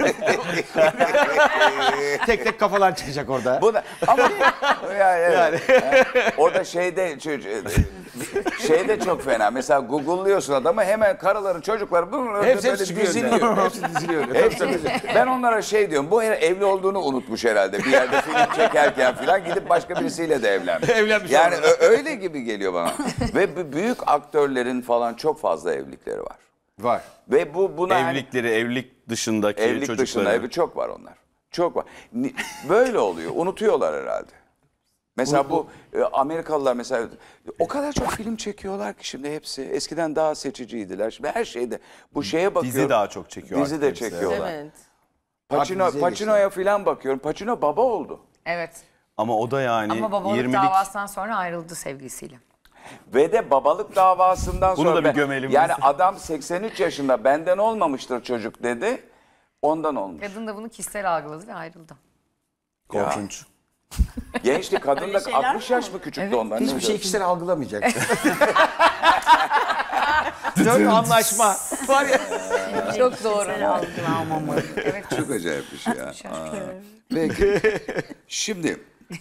tek tek kafalar çıkacak orada. Bu da, ama yani, evet. Yani orada şeyde çö- şeyde çok fena. Mesela Google'lıyorsun adamı hemen karıları çocukları böyle Hepsi böyle çıkıyor diziliyor. Hepsi diziliyor. Hepsi diziliyor. Ben onlara şey diyorum. Bu herif evli olduğunu unutmuş herhalde. Bir yerde film çekerken falan gidip başka birisiyle de evlenmiş. Evlenmiş Yani sonra. ö- öyle gibi geliyor bana. Ve bu büyük aktörlerin falan çok fazla evlilikleri var. Var. Ve bu buna hani- Evlilikleri, evlilik dışındaki evlilik çocukları. dışında evi çok var onlar. Çok var. Ni- Böyle oluyor. Unutuyorlar herhalde. Mesela bu e, Amerikalılar mesela o kadar çok film çekiyorlar ki şimdi hepsi. Eskiden daha seçiciydiler. Şimdi her şeyde bu şeye bakıyorum. Dizi daha çok çekiyor Dizi artık de hepsi. çekiyorlar. Evet. Pacino, Artık diziye Pacino'ya falan bakıyorum. Pacino baba oldu. Evet. Ama o da yani Ama babalık yirmilik davasından sonra ayrıldı sevgilisiyle. Ve de babalık davasından Bunu sonra da bir ben- gömelim yani biz. adam seksen üç yaşında benden olmamıştır çocuk dedi. Ondan olmuş. Kadın da bunu kişisel algıladı ve ayrıldı. korkunç. Gençti kadın da Öyle şeyler altmış yaş mı küçüktü Evet, ondan? ne Hiçbir şey biliyorsun? kişisel algılamayacak. Dört anlaşma. Var ya. Çok doğru. Çok acayip bir şey ya. Aa. Peki. Şimdi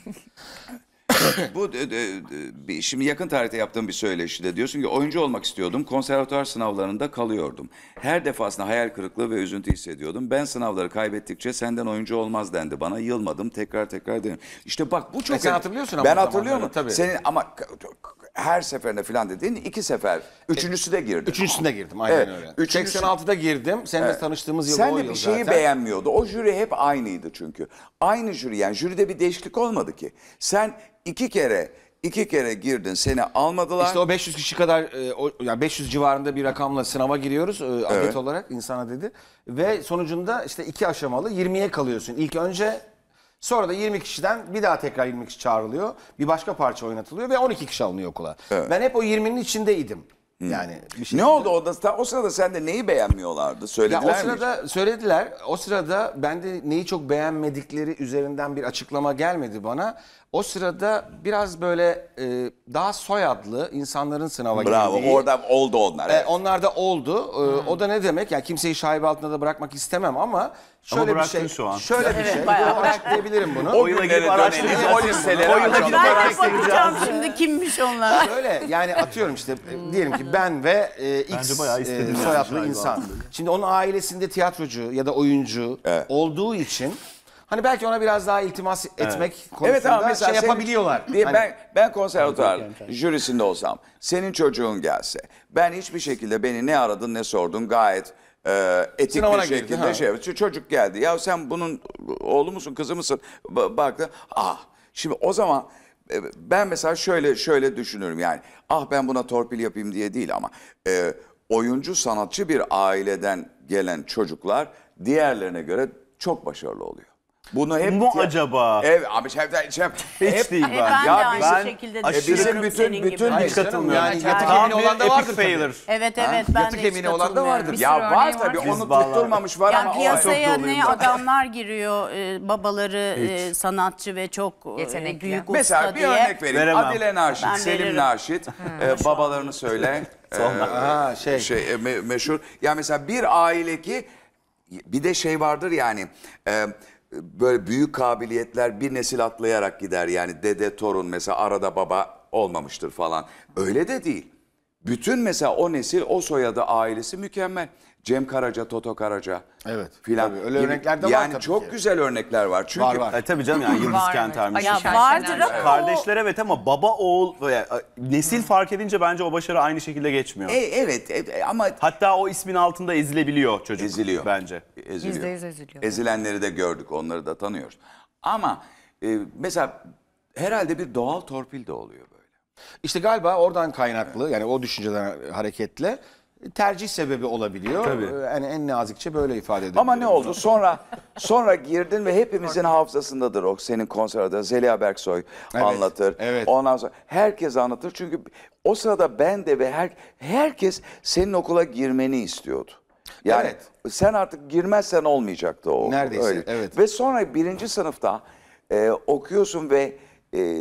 bu de, de, de, bir- şimdi yakın tarihte yaptığım bir söyleşide diyorsun ki oyuncu olmak istiyordum. Konservatuvar sınavlarında kalıyordum. Her defasında hayal kırıklığı ve üzüntü hissediyordum. Ben sınavları kaybettikçe senden oyuncu olmaz dendi bana. Yılmadım. Tekrar tekrar dedim. İşte bak bu çok E sen hatırlıyorsun ama Ben o hatırlıyorum. zamanları, tabii. Senin ama k- her seferinde falan dediğin iki sefer. Üçüncüsü de girdin. Üçüncüsüne girdim aynen Evet, öyle. üçüncüsü- seksen altıda girdim. Seninle tanıştığımız yıl Sen o de yıl bir şeyi zaten. beğenmiyordu. O jüri hep aynıydı çünkü. Aynı jüri, yani jüride bir değişiklik olmadı ki. Sen iki kere iki kere girdin, seni almadılar. İşte o beş yüz kişi kadar, e, o, yani beş yüz civarında bir rakamla sınava giriyoruz e, adet Evet. olarak insana dedi. Ve sonucunda işte iki aşamalı yirmiye kalıyorsun. İlk önce, sonra da yirmi kişiden bir daha tekrar yirmi kişi çağrılıyor. Bir başka parça oynatılıyor ve on iki kişi alınıyor okula. Evet. Ben hep o yirminin içindeydim. Yani bir şey. Ne oldu o da? O sırada sende neyi beğenmiyorlardı? Ya Söylediler o mi? sırada söylediler. O sırada ben de neyi çok beğenmedikleri üzerinden bir açıklama gelmedi bana. O sırada biraz böyle e, daha soyadlı insanların sınava Bravo, girdiği. orada oldu onlar. E, evet. onlar da oldu. E, O da ne demek? Yani kimseyi şaibe altında da bırakmak istemem ama şöyle bir bıraktın şey. şu an. Şöyle bir şey. bayağı Yo, açıklayabilirim bunu. O yıla günlere gidip dönelim, araştıracağız. o listeleri O yıla açalım. gidip Ben de araştıracağız. bakacağım şimdi kimmiş onlar. Şöyle yani atıyorum işte e, diyelim ki ben ve e, X Bence bayağı istedim e, yani soyadlı şaibe insan. altında. Şimdi onun ailesinde tiyatrocu ya da oyuncu Evet. olduğu için hani belki ona biraz daha iltimas etmek konusunda Evet ama mesela şey senin- yapabiliyorlar. Diye Hani- ben ben konservatuvar jürisinde olsam, senin çocuğun gelse, ben hiçbir şekilde beni ne aradın ne sordun, gayet e, etik Sınavına bir girdin, şekilde ha. şey. Ç- Çocuk geldi. Ya sen bunun oğlu musun, kızı mısın? Ba- Baktı. Ah. Şimdi o zaman e, ben mesela şöyle şöyle düşünürüm yani. Ah ben buna torpil yapayım diye değil ama e, oyuncu sanatçı bir aileden gelen çocuklar diğerlerine göre çok başarılı oluyor. Bunu hep Bu acaba? Evet abi şef, şef, Hiç değil E, ben. ben Ya de aynı ben şekilde aşırı- düşünüyorum bütün- senin bütün- gibi. Hayır Hiç canım, katılmıyorum. yani Tam yatık bir emini olan da epic vardır tabii. failure. Evet evet ben Yatık de hiç emini olan da katılmıyorum. vardır. Bir Ya sürü var örneği tabii var. onu Biz vallahi- tutturmamış var Yani ama o piyasaya çok ne doluyum ben. adamlar giriyor, e, babaları e, sanatçı ve çok e, Yetenekli. büyük usta Mesela bir diye. örnek vereyim. Veremem. Adile Naşit, Ben Selim veririm. Naşit, e, babalarını söyle. E, Ha, şey. şey e, me- meşhur. Ya mesela bir aile ki bir de şey vardır yani e, böyle büyük kabiliyetler bir nesil atlayarak gider yani dede torun mesela arada baba olmamıştır falan. Öyle de değil. Bütün mesela o nesil o soyadı ailesi mükemmel. Cem Karaca, Toto Karaca. Evet, Filan. tabii. Öyle gibi. örnekler de var Yani tabii çok ki. güzel örnekler var. Çünkü Var, var. E, tabii canım yani Yıldız Var, Kenter'miş. evet. Ya Ayşe vardır Şener. ama o- Kardeşler evet ama baba oğul ve e, nesil fark edince bence o başarı aynı şekilde geçmiyor. E, evet e, ama Hatta o ismin altında ezilebiliyor çocuk eziliyor. bence. Eziliyor. Yüzde yüz eziliyor. Ezilenleri de gördük, onları da tanıyoruz. Ama e, mesela herhalde bir doğal torpil de oluyor böyle. İşte galiba oradan kaynaklı yani o düşünceden hareketle tercih sebebi olabiliyor. Tabii. Ee, Yani en nazikçe böyle ifade edebilirim. Ama ne oldu? Sonra sonra girdin ve hepimizin hafızasındadır o senin konserde. Zeliha Berksoy anlatır. evet. Ondan sonra herkes anlatır. Çünkü o sırada ben de ve her, herkes senin okula girmeni istiyordu. Yani Evet. sen artık girmezsen olmayacaktı o okul. Neredeyse, evet. Ve sonra birinci sınıfta e, okuyorsun ve e,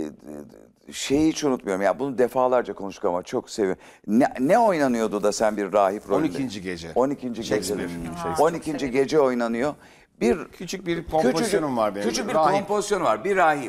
şeyi hiç unutmuyorum. Ya bunu defalarca konuştuk ama çok seviyorum. Ne, ne oynanıyordu da sen bir rahip rolünde? on ikinci gece. on ikinci gece. Shakespeare. on ikinci gece oynanıyor. Bir Küçük bir kompozisyonum var benim. Küçük bir Rahip. kompozisyonu var. Bir rahip.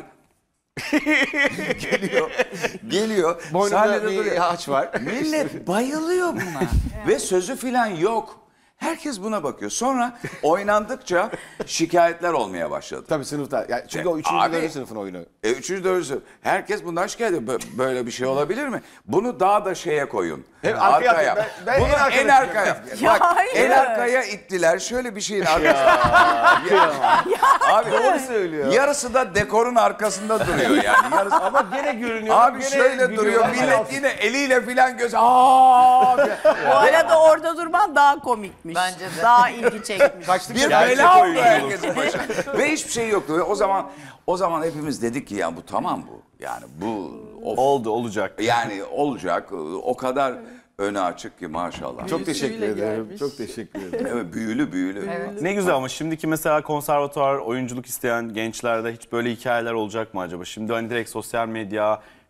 geliyor. Geliyor. Boynunda sahnede bir duruyor. haç var. Millet bayılıyor buna. Ve sözü filan yok. Herkes buna bakıyor. Sonra oynandıkça şikayetler olmaya başladı. Tabii sınıfta. Yani çünkü o üçüncü Abi- dördüncü sınıfın oyunu. E, üçüncü, dördüncü. Herkes bundan şikayet ediyor. Bö- Böyle bir şey olabilir mi? Bunu daha da şeye koyun. Hep arkaya atın. Ben- ben Bunu en arkada en arkaya. Ya Bak hayır. en arkaya ittiler. Şöyle bir şeyin arkasında. Abi doğru söylüyor. Yarısı da dekorun arkasında duruyor yani. Yarısı... Ama gene görünüyor. Abi gene şöyle gülüyor. duruyor. Millet yine eliyle filan göz. Aa! Bu arada orada durman daha komikmiş. Bence de. Daha ilgi çekmiş. Kaçtık Bir ya. bela oldu herkesin başına. Ve hiçbir şey yoktu. Ve o zaman o zaman hepimiz dedik ki ya bu tamam bu. Yani bu of. Oldu olacak. Yani olacak. O kadar öne açık ki maşallah. Çok teşekkür ederim. Çok teşekkür ederim. Evet, büyülü büyülü. Ne güzel ama şimdiki mesela konservatuvar oyunculuk isteyen gençlerde hiç böyle hikayeler olacak mı acaba? Şimdi hani direkt sosyal medya,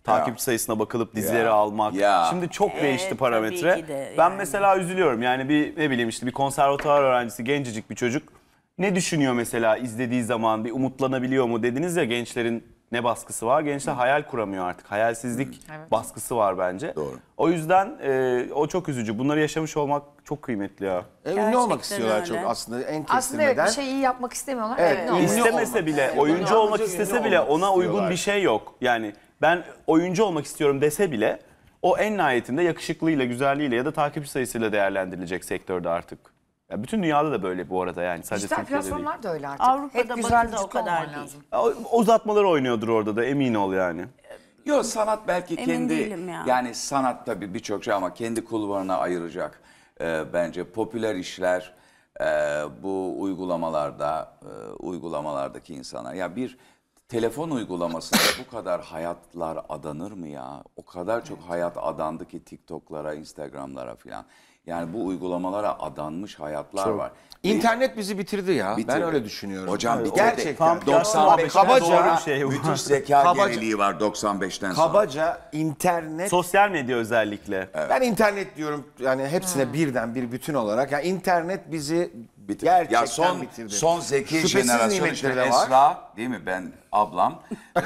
takipçi sayısına bakılıp dizileri Ya. almak. Ya. Şimdi çok değişti Evet, parametre. tabii ki de Ben yani. mesela üzülüyorum. Yani bir ne bileyim işte bir konservatuvar öğrencisi, gencecik bir çocuk ne düşünüyor mesela izlediği zaman, bir umutlanabiliyor mu? Dediniz ya, gençlerin ne baskısı var? Gençler hayal kuramıyor artık. Hayalsizlik Evet. baskısı var bence. Doğru. O yüzden e, o çok üzücü. Bunları yaşamış olmak çok kıymetli ya. E, ünlü Gerçekten olmak istiyorlar öyle. çok aslında en Aslında evet, kestirmeden. bir şey iyi yapmak istemiyorlar. Evet, Evet, ünlü ünlü İstemese olmak. bile, Evet, oyuncu ünlü olmak ünlü istese olmak bile ona uygun istiyorlar. bir şey yok. Yani ben oyuncu olmak istiyorum dese bile o en nihayetinde yakışıklığıyla, güzelliğiyle ya da takipçi sayısıyla değerlendirilecek sektörde artık. Ya bütün dünyada da böyle bu arada, yani sadece Dijital Türkiye'de değil. platformlar da öyle artık. Avrupa'da, Hep güzel Batı'da o vücut kadar olman değil. lazım. Ya, o- uzatmaları oynuyordur orada da, emin ol yani. Yok, sanat belki Emin kendi değilim ya. yani sanat tabii birçok şey ama kendi kulvarına ayıracak e, bence popüler işler e, bu uygulamalarda e, uygulamalardaki insanlar. Ya bir telefon uygulamasında bu kadar hayatlar adanır mı ya? O kadar çok hayat adandı ki TikTok'lara, Instagram'lara filan. Yani bu uygulamalara adanmış hayatlar var. İnternet bizi bitirdi ya. Bitirdi. Ben öyle düşünüyorum. Hocam bitirdi. Gerçekten. Tam doksan beşten kabaca- sonra doğru bir şey bu. müthiş zeka Kabaca- geriliği var doksan beşten sonra. Kabaca internet. Sosyal medya özellikle. Ben internet diyorum yani hepsine birden bir bütün olarak. Yani internet bizi Bitir- gerçekten ya son bitirdi. son zeki Şüphesiz jenerasyon işte nimetleri de var. Esra değil mi, ben ablam. Ee,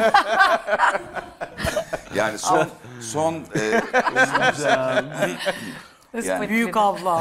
yani son son e, yani, Büyük abla.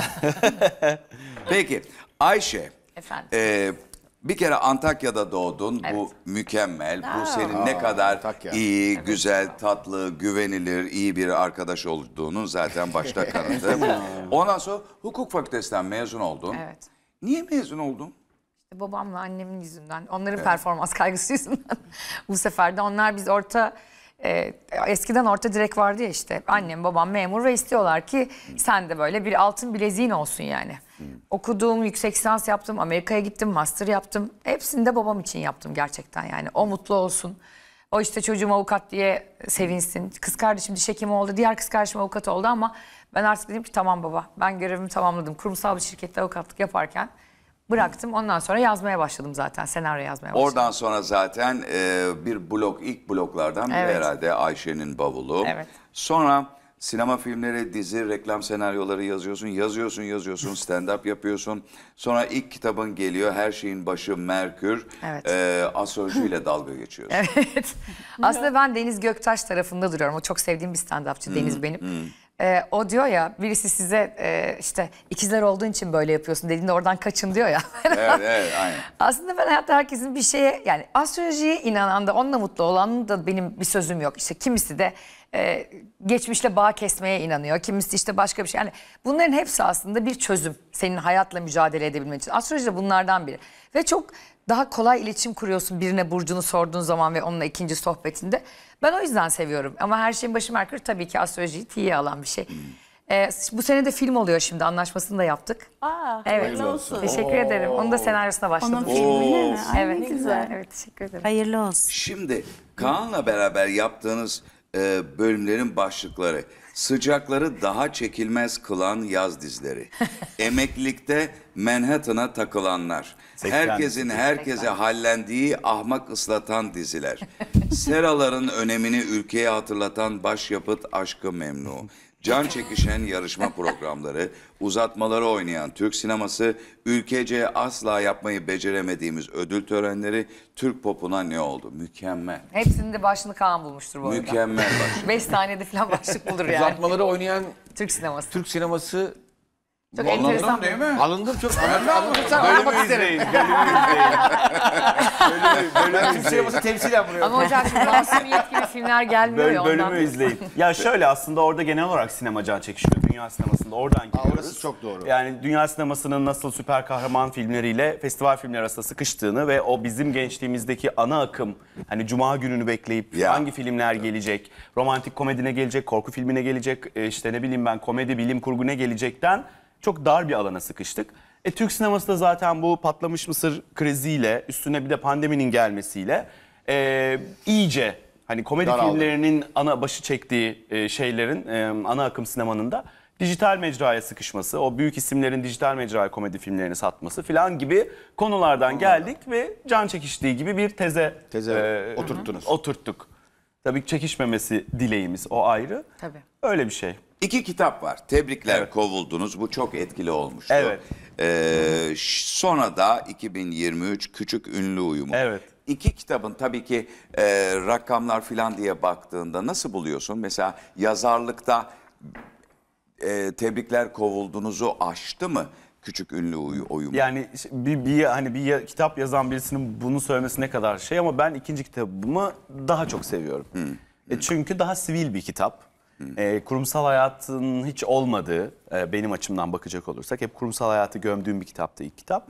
peki Ayşe, Efendim. e, bir kere Antakya'da doğdun. Bu Evet. mükemmel. Bu senin ne kadar Antakya. iyi, güzel, tatlı, güvenilir, iyi bir arkadaş olduğunun zaten başta kanıtı. Ondan sonra hukuk fakültesinden mezun oldun. Evet. Niye mezun oldun? İşte babamla annemin yüzünden, onların performans kaygısı yüzünden. Bu sefer de onlar biz orta, e, eskiden orta direk vardı ya işte. Annem babam memur ve istiyorlar ki sen de böyle bir altın bileziğin olsun yani. Okuduğum, yüksek lisans yaptım, Amerika'ya gittim, master yaptım. Hepsini de babam için yaptım gerçekten yani. O mutlu olsun. O işte çocuğum avukat diye sevinsin. Kız kardeşim diş hekimi oldu, diğer kız kardeşim avukat oldu ama ben artık dedim ki tamam baba, ben görevimi tamamladım. Kurumsal bir şirkette avukatlık yaparken bıraktım. Ondan sonra yazmaya başladım zaten. Senaryo yazmaya başladım. Oradan sonra zaten e, bir blok, ilk bloklardan biri Evet. herhalde Ayşe'nin Bavulu. Evet. Sonra sinema filmleri, dizi, reklam senaryoları yazıyorsun, yazıyorsun, yazıyorsun, stand-up yapıyorsun. Sonra ilk kitabın geliyor, Her Şeyin Başı Merkür. Evet. E, astrolojiyle dalga geçiyorsun. Evet. Aslında ben Deniz Göktaş tarafında duruyorum. O çok sevdiğim bir stand-upçı Deniz benim. Ee, o diyor ya, birisi size e, işte ikizler olduğun için böyle yapıyorsun dediğinde oradan kaçın diyor ya. Evet, evet, aynen. Aslında ben hayatta herkesin bir şeye, yani astrolojiye inanan da onunla mutlu olan da benim bir sözüm yok. İşte kimisi de e, geçmişle bağ kesmeye inanıyor. Kimisi işte başka bir şey. Yani bunların hepsi aslında bir çözüm. Senin hayatla mücadele edebilmen için. Astroloji de bunlardan biri. Ve çok daha kolay iletişim kuruyorsun birine burcunu sorduğun zaman ve onunla ikinci sohbetinde. Ben o yüzden seviyorum. Ama Her Şeyin Başı Merkür tabii ki astrolojiyi tiye alan bir şey. Ee, bu sene de film oluyor şimdi. Anlaşmasını da yaptık. Aa, Evet. hayırlı olsun. Teşekkür ederim. Onun da senaryosuna başladım. Onun filmine mi? Ay, Evet. ne güzel. Evet, teşekkür ederim. Hayırlı olsun. Şimdi Kaan'la beraber yaptığınız e, bölümlerin başlıkları: sıcakları daha çekilmez kılan yaz dizileri, emeklilikte Manhattan'a takılanlar, herkesin herkese hallendiği ahmak ıslatan diziler, seraların önemini ülkeye hatırlatan başyapıt Aşk-ı Memnu, can çekişen yarışma programları, uzatmaları oynayan Türk sineması, ülkece asla yapmayı beceremediğimiz ödül törenleri, Türk popuna ne oldu? Mükemmel. Hepsinin de başını Kaan bulmuştur bu arada. Mükemmel başlık. Beş saniyede falan başlık bulur yani. Uzatmaları oynayan Türk sineması. Türk sineması Çok enteresan. Değil mi? alındım çok. Alındım, alındım. Alınmak isterim. izleyin, bölümü izleyin. Ben Türk sineması temsilen buraya. Ama hocam şimdi masumiyet gibi filmler gelmiyor Böl- ya ondan. bölümü izleyin. Ya şöyle, aslında orada genel olarak sinema can çekişiyor. Dünya sinemasında oradan giriyoruz. orası çok doğru. Yani dünya sinemasının nasıl süper kahraman filmleriyle festival filmleri arasında sıkıştığını ve o bizim gençliğimizdeki ana akım, hani cuma gününü bekleyip Ya. hangi filmler gelecek, romantik komedine gelecek, korku filmine gelecek, e, işte ne bileyim ben komedi, bilim kurgu ne gelecekten çok dar bir alana sıkıştık. E, Türk sineması da zaten bu patlamış mısır kriziyle, üstüne bir de pandeminin gelmesiyle e, iyice hani komedi Daraldı. filmlerinin ana başı çektiği e, şeylerin e, ana akım sinemanın da dijital mecraya sıkışması, o büyük isimlerin dijital mecraya komedi filmlerini satması falan gibi konulardan geldik ve can çekiştiği gibi bir teze, Teze oturttunuz. oturttuk. Tabii ki çekişmemesi dileğimiz, o ayrı. Tabii. Öyle bir şey. İki kitap var. Tebrikler, Evet. kovuldunuz. Bu çok etkili olmuştu. Evet. Ee, ş- sonra da iki bin yirmi üç Küçük Ünlü Uyumu. Evet. İki kitabın tabii ki e, rakamlar falan diye baktığında nasıl buluyorsun? Mesela yazarlıkta e, Tebrikler, Kovuldunuzu aştı mı Küçük Ünlü Uyu- Uyumu? Yani işte bir, bir hani bir ya- kitap yazan birisinin bunu söylemesi ne kadar şey, ama ben ikinci kitabımı daha çok seviyorum. E, çünkü daha sivil bir kitap. E, kurumsal hayatın hiç olmadığı, e, benim açımdan bakacak olursak hep kurumsal hayatı gömdüğüm bir kitaptı ilk kitap.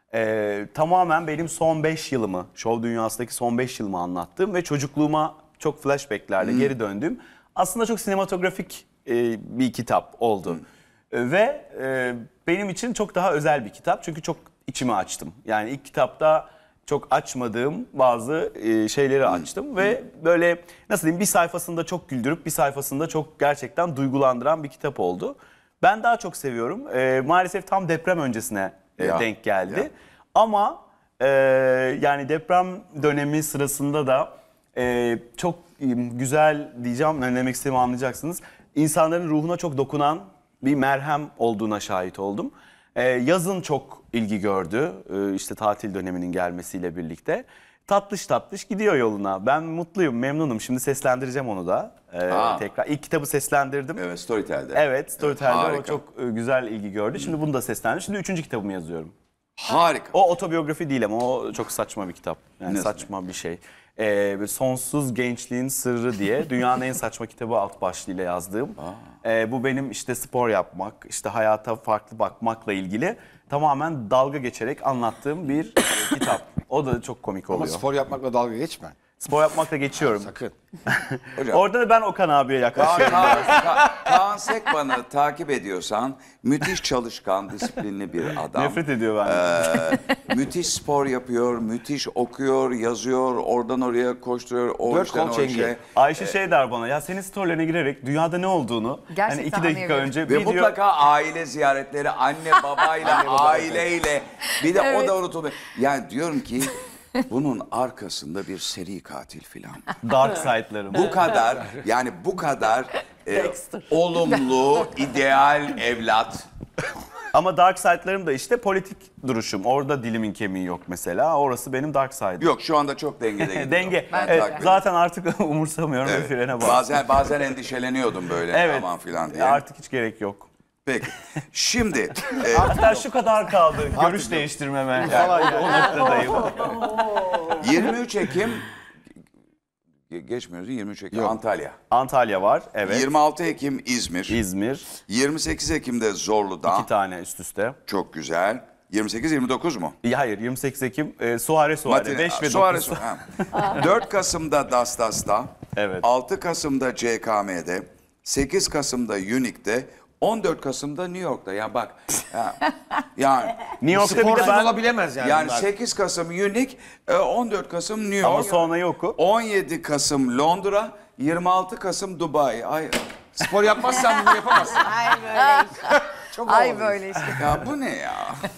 E, tamamen benim son beş yılımı, şov dünyasındaki son beş yılımı anlattığım ve çocukluğuma çok flashbacklerle geri döndüğüm aslında çok sinematografik e, bir kitap oldu. E, ve e, benim için çok daha özel bir kitap çünkü çok içimi açtım. Yani ilk kitapta çok açmadığım bazı e, şeyleri açtım ve böyle nasıl diyeyim, bir sayfasında çok güldürüp bir sayfasında çok gerçekten duygulandıran bir kitap oldu. Ben daha çok seviyorum. E, maalesef tam deprem öncesine e, Ya, denk geldi. ya. Ama e, yani deprem dönemi sırasında da e, çok e, güzel diyeceğim, ne demek istediğimi anlayacaksınız. İnsanların ruhuna çok dokunan bir merhem olduğuna şahit oldum. Ee, yazın çok ilgi gördü, ee, işte tatil döneminin gelmesiyle birlikte. Tatlış tatlış gidiyor yoluna. Ben mutluyum, memnunum. Şimdi seslendireceğim onu da ee, Aa. tekrar. İlk kitabı seslendirdim. Evet, Storytel'de. Evet, Storytel'de o harika. çok e, güzel ilgi gördü. Şimdi bunu da seslendirdim. Şimdi üçüncü kitabımı yazıyorum. Harika. O otobiyografi değil ama o çok saçma bir kitap. Yani Nasıl? saçma bir şey. Ee, böyle Sonsuz Gençliğin Sırrı diye dünyanın en saçma kitabı alt başlığıyla yazdığım. Ee, bu benim işte spor yapmak, işte hayata farklı bakmakla ilgili tamamen dalga geçerek anlattığım bir e, kitap. O da çok komik Ama oluyor. spor yapmakla dalga geçme. Spor yapmakla geçiyorum. Sakın. Hocam. Orada da ben Okan abiye Kaan, yaklaşıyorum. Kaan, Ka- Kaan Sekban'ı takip ediyorsan müthiş çalışkan, disiplinli bir adam. Nefret ediyor benden. Ee, müthiş spor yapıyor, müthiş okuyor, yazıyor, oradan oraya koşturuyor, o Dört işten kol o çengi. işe. Ayşe şey der bana, ya senin storylerine girerek dünyada ne olduğunu Gerçekten hani iki dakika anlayabilirim. önce Ve bir diyor- mutlaka aile ziyaretleri, anne babayla, aileyle, bir de o da unutulmuyor. Yani diyorum ki bunun arkasında bir seri katil filan. dark side'larım. Bu kadar, yani bu kadar e, olumlu, ideal evlat. Ama dark side'larım da işte politik duruşum. Orada dilimin kemiği yok mesela. Orası benim dark side'ım. Yok, şu anda çok dengede gidiyor. Denge. Ben Evet, takip ediyorum. zaten artık umursamıyorum ve Evet. frene bas. Bazen bazen endişeleniyordum böyle Evet. aman filan diye. Artık hiç gerek yok. Peki. Şimdi e, Artık şu kadar kaldı. Görüş değiştirmeme. Yani o noktadayım. yirmi üç Ekim Ge- geçmiyoruz yirmi üç Ekim Antalya. Antalya var. Evet. yirmi altı Ekim İzmir. İzmir. yirmi sekiz Ekim'de Zorlu'da. iki tane üst üste. Çok güzel. yirmi sekiz yirmi dokuz mu? Ya hayır, yirmi sekiz Ekim e, Suare Suare. Matine- beş ve Suare dokuz. Suare, ha. dört Kasım'da Dastas'ta. Evet. altı Kasım'da C K M'de. sekiz Kasım'da Unique'de. on dört Kasım'da New York'ta. Ya bak. Ya, yani New York'ta bir de Sporsuz ben... olabilemez yani. Yani bunlar. sekiz Kasım Unique, e, on dört Kasım New York. Ama sonrayı oku. on yedi Kasım Londra, yirmi altı Kasım Dubai. Ay, Spor yapmazsan bunu yapamazsın. Ay böyle işte. Çok Ay havalıyız. böyle işte. ya bu ne ya?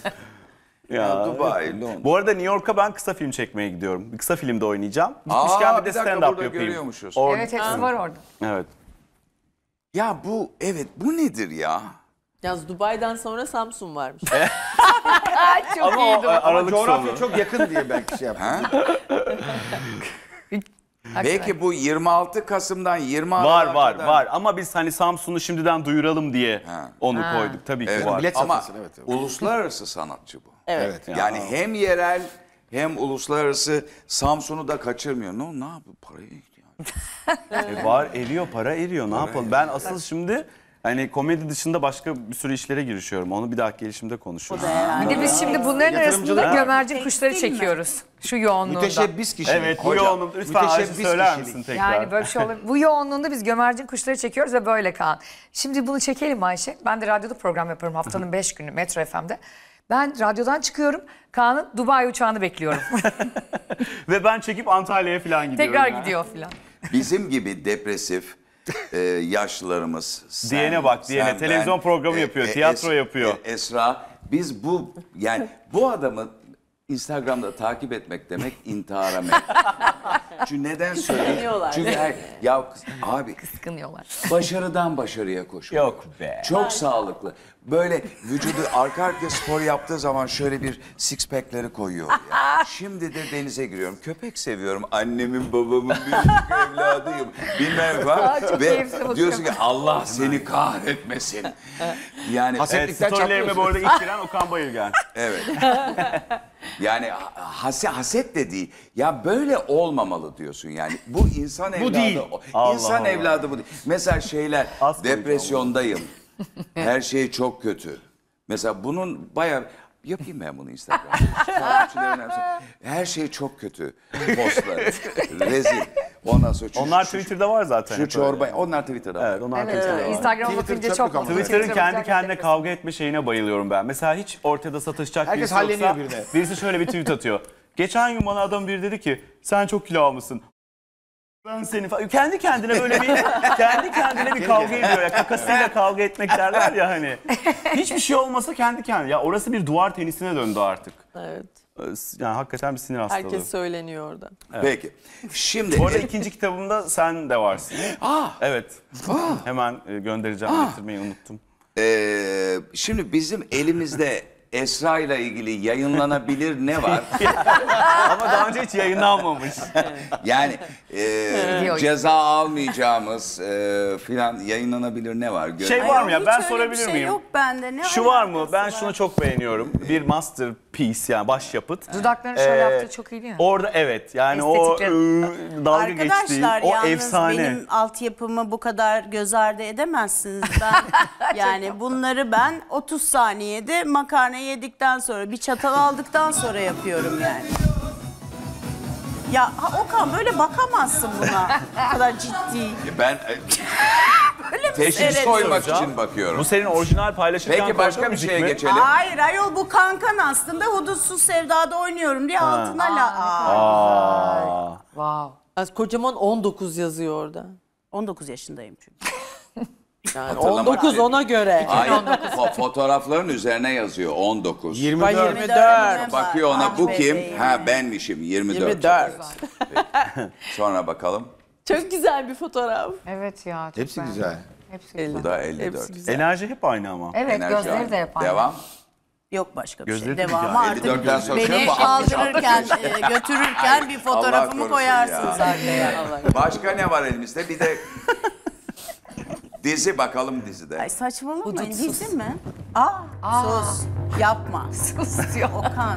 Ya, Dubai, Londra. Bu arada New York'a ben kısa film çekmeye gidiyorum. Bir kısa filmde oynayacağım. Aa, Gitmişken bir de bir dakika, stand-up burada yapayım. görüyormuşuz. Or- Evet hepsi var orada. Evet. Ya bu, evet, bu nedir ya? Yalnız Dubai'den sonra Samsun varmış. Çok Ama o, iyiydi. e, Aralık Coğrafya sonu. çok yakın diye belki şey yaptım. Ha? Hakikaten. Peki bu yirmi altı Kasım'dan yirmi Var Aralık'a var kadar- var ama biz hani Samsun'u şimdiden duyuralım diye Ha. onu koyduk. Tabii ki Evet, var. bilet ama satılsın, evet, evet. uluslararası sanatçı bu. Evet. Yani hem yerel hem uluslararası, Samsun'u da kaçırmıyor. Ne, ne yapıyor? Parayı yani. E, var, eriyor, para eriyor. Ne yapalım? Ben asıl şimdi hani komedi dışında başka bir sürü işlere girişiyorum. Onu bir dahaki gelişimde konuşuruz. Bir de biz şimdi bunların arasında Yatırımcılık- gömercin kuşları Tekstil mi? çekiyoruz. Şu yoğunluğunda. Müteşebbis kişilik. Evet, bu Hocam, yoğunluk. Lütfen Ayşe müteşebbis söyler kişilik. misin tekrar? Yani böyle bir şey olabilir. Bu yoğunluğunda biz gömercin kuşları çekiyoruz ve böyle Kaan. Şimdi bunu çekelim Ayşe. Ben de radyoda program yaparım haftanın beş günü Metro F M'de. Ben radyodan çıkıyorum. Kaan'ın Dubai uçağını bekliyorum. Ve ben çekip Antalya'ya falan gidiyorum. Tekrar ya. gidiyor filan. Bizim gibi depresif e, yaşlılarımız. sen, Diyene bak, diyene. sen, Televizyon programı yapıyor, tiyatro yapıyor. e, Esra, biz bu, yani bu adamı Instagram'da takip etmek demek intihara meydan. Çünkü neden söyleyeyim? Çünkü her, ya kız- abi Kıskanıyorlar. başarıdan başarıya koşuyor. Yok be. Çok sağlıklı. Böyle vücudu arka arkaya spor yaptığı zaman şöyle bir six pack'leri koyuyor ya. Şimdi de denize giriyorum. Köpek seviyorum. Annemin babamın büyük evladıyım. Bilmem falan. çok Ve keyifli bakıyorum. diyorsun ki Allah seni kahretmesin. Yani Evet, Hasetlikten storylerime bu arada ilk giren Okan Bayülgen. evet. Yani haset, haset de değil. Ya böyle olmamalı diyorsun yani. Bu insan evladı. değil. o- Allah İnsan Allah. evladı bu değil. Mesela şeyler Az koyacağım. depresyondayım. Her şey çok kötü. Mesela bunun bayağı yapayım ben bunu Instagram'da. Takipçilerin hepsi, her şey çok kötü. Postları. Rezil. Ondan sonra şu, Onlar şu- Twitter'da var zaten. Şu hep çorba. öyle. Onlar Twitter'da. var. Evet, onlar Evet, Twitter'da var. Instagram'a Twitter bakınca çok çok yok ama. Twitter'ın kendi güzel kendine gerçekten. kavga etme şeyine bayılıyorum ben. Mesela hiç ortada satışacak Herkes birisi halleniyor yoksa birine. birisi şöyle bir tweet atıyor. Geçen gün bana adam biri dedi ki sen çok kilo almışsın. Ben seni falan. Kendi kendine böyle bir kendi kendine bir kavga ediyor ya. Kakasıyla kavga etmek derler ya hani. Hiçbir şey olmasa kendi kendine. Ya orası bir duvar tenisine döndü artık. Evet. Yani hakikaten bir sinir hastalığı. Herkes söyleniyor orada. Peki. Şimdi Bu arada ikinci kitabımda sen de varsın. Aa! Evet. Hemen e, göndereceğim, getirmeyi unuttum. Ee, şimdi bizim elimizde Esra ile ilgili yayınlanabilir ne var? Ama daha önce hiç yayınlanmamış. Yani e, Video. ceza almayacağımız e, filan yayınlanabilir ne var? Gö- Şey var mı ya, Hiç ben öyle sorabilir bir şey miyim? yok bende. Ne Şu var mı? alakası Ben var? şunu çok beğeniyorum. Bir masterpiece yani başyapıt. Dudaklarını şöyle Ee, yaptığı çok iyi değil mi? Orada evet yani o Estetikleri. ıı, dalga geçtiği Arkadaşlar o yalnız efsane. benim altyapımı bu kadar göz ardı edemezsiniz. Ben yani bunları ben otuz saniyede makarna yedikten sonra bir çatal aldıktan sonra yapıyorum yani. Ya ha, Okan böyle bakamazsın buna. Bu kadar ciddi. Ben e, teşhis seyret- koymak Soracağım. için bakıyorum. Bu senin orijinal paylaşacağın Peki başka korku bir müzik şeye mi? geçelim. Hayır ayol bu kankan aslında Hudutsuz Sevda'da oynuyorum diye altına la... Aa. Aa. Wow. Yani kocaman on dokuz yazıyor orada. on dokuz yaşındayım çünkü. Yani Hatırlamak on dokuz dedi. ona göre. Hayır, fo- fotoğrafların üzerine yazıyor on dokuz. yirmi Ay, dört. yirmi dört. Bakıyor ona bu Ah kim? bebeğim. Ha benmişim yirmi dört. yirmi dört. Peki. Sonra bakalım. Çok güzel bir fotoğraf. Evet ya. çok Hepsi beğendim. güzel. Hepsi güzel. Bu da elli dört. Hepsi güzel. Enerji hep aynı ama. Evet Enerji gözleri aynı. de hep aynı. Devam. Yok başka bir Gözleri şey. de Devamı güzel. artık elli dörtten sonra beni şöyle altmış, kaldırırken, altmış beş. e, götürürken bir Allah fotoğrafımı korusun koyarsınız ya. arkaya. Başka ne var elimizde? Bir de dizi bakalım dizide. Ay saçmalamayın. Hudutsuz. Dizi mi? Aa, sus. Yapma. Sus diyor. Okan.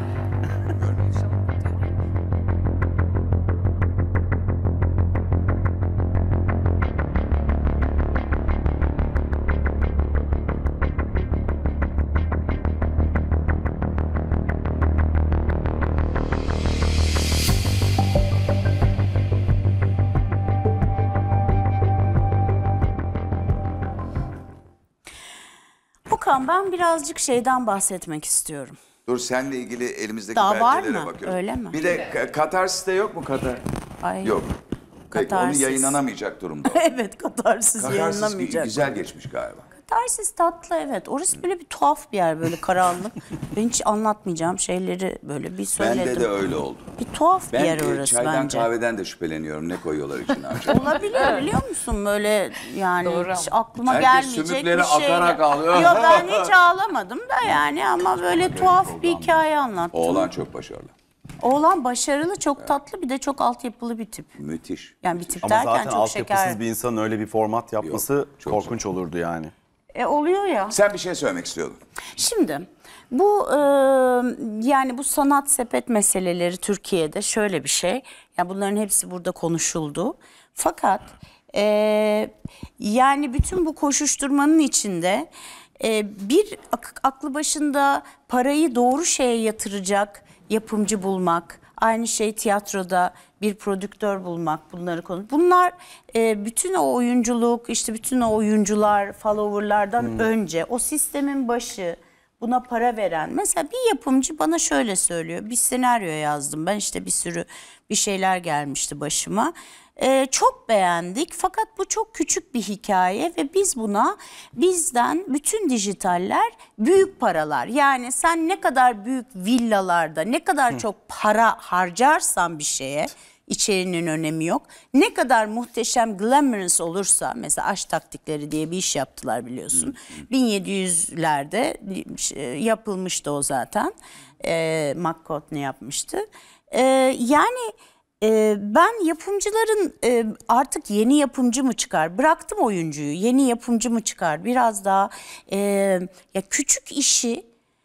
Okan ben birazcık şeyden bahsetmek istiyorum. Dur seninle ilgili elimizdeki Daha var belgelere mı? bakıyoruz. Öyle mi? Bir de Ka- Katarsis'te yok mu Katar? Ay. Yok. Peki onu Katarsis. yayınlanamayacak durumda. Evet Katarsis Katarsis yayınlamayacak. güzel geçmiş galiba. Katarsis tatlı evet. Orası böyle bir tuhaf bir yer böyle karanlık. Ben hiç anlatmayacağım şeyleri böyle bir söyledim. Bende de öyle oldu. Bir tuhaf bir Ben yer e, orası çaydan bence. kahveden de şüpheleniyorum. Ne koyuyorlar içine acaba? Olabilir biliyor musun böyle yani Doğru hiç aklıma Herkes gelmeyecek sümükleri bir şey. akarak ağlıyor. Yok ben hiç ağlamadım da yani ama böyle tuhaf bir hikaye anlattım. Oğlan çok başarılı. Oğlan başarılı, çok tatlı bir de çok altyapılı bir tip. Müthiş. Yani bir tip Ama derken zaten çok altyapısız şeker. bir insanın öyle bir format yapması Yok, çok korkunç olurdu yani. E oluyor ya. Sen bir şey söylemek istiyordun. Şimdi bu e, yani bu sanat sepet meseleleri Türkiye'de şöyle bir şey. Yani bunların hepsi burada konuşuldu. Fakat e, yani bütün bu koşuşturmanın içinde e, bir ak- aklı başında parayı doğru şeye yatıracak yapımcı bulmak, aynı şey tiyatroda bir prodüktör bulmak, bunları konu. Bunlar e, bütün o oyunculuk, işte bütün o oyuncular, followerlardan önce o sistemin başı buna para veren. Mesela bir yapımcı bana şöyle söylüyor. Bir senaryo yazdım. Ben işte bir sürü bir şeyler gelmişti başıma. Ee, çok beğendik fakat bu çok küçük bir hikaye ve biz buna bizden bütün dijitaller büyük paralar. Yani sen ne kadar büyük villalarda ne kadar Hı. çok para harcarsan bir şeye, içeriğinin önemi yok. Ne kadar muhteşem glamorous olursa, mesela Aşk Taktikleri diye bir iş yaptılar biliyorsun. Hı. bin yedi yüzlerde yapılmıştı o zaten. E, McCartney yapmıştı. E, yani e, ben yapımcıların e, artık yeni yapımcı mı çıkar? Bıraktım oyuncuyu. Yeni yapımcı mı çıkar? Biraz daha e, ya küçük işi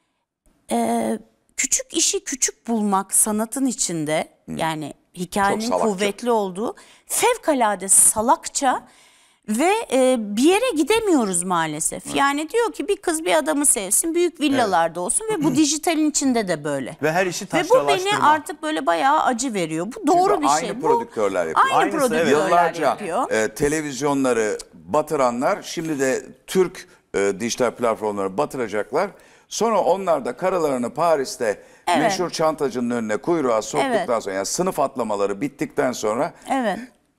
e, küçük işi küçük bulmak sanatın içinde. Hı. Yani hikayenin kuvvetli olduğu, fevkalade salakça ve e, bir yere gidemiyoruz maalesef. Evet. Yani diyor ki bir kız bir adamı sevsin, büyük villalarda evet. olsun ve bu dijitalin içinde de böyle. Ve her işi taşralaştırma. Ve bu beni artık böyle bayağı acı veriyor. Bu doğru Çünkü bir aynı şey. Aynı prodüktörler yapıyor. Aynı Aynısı, prodüktörler evet. Yıllarca yapıyor. E, televizyonları batıranlar şimdi de Türk e, dijital platformları batıracaklar. Sonra onlar da karılarını Paris'te evet. meşhur çantacının önüne kuyruğa soktuktan evet. sonra, yani sınıf atlamaları bittikten sonra evet.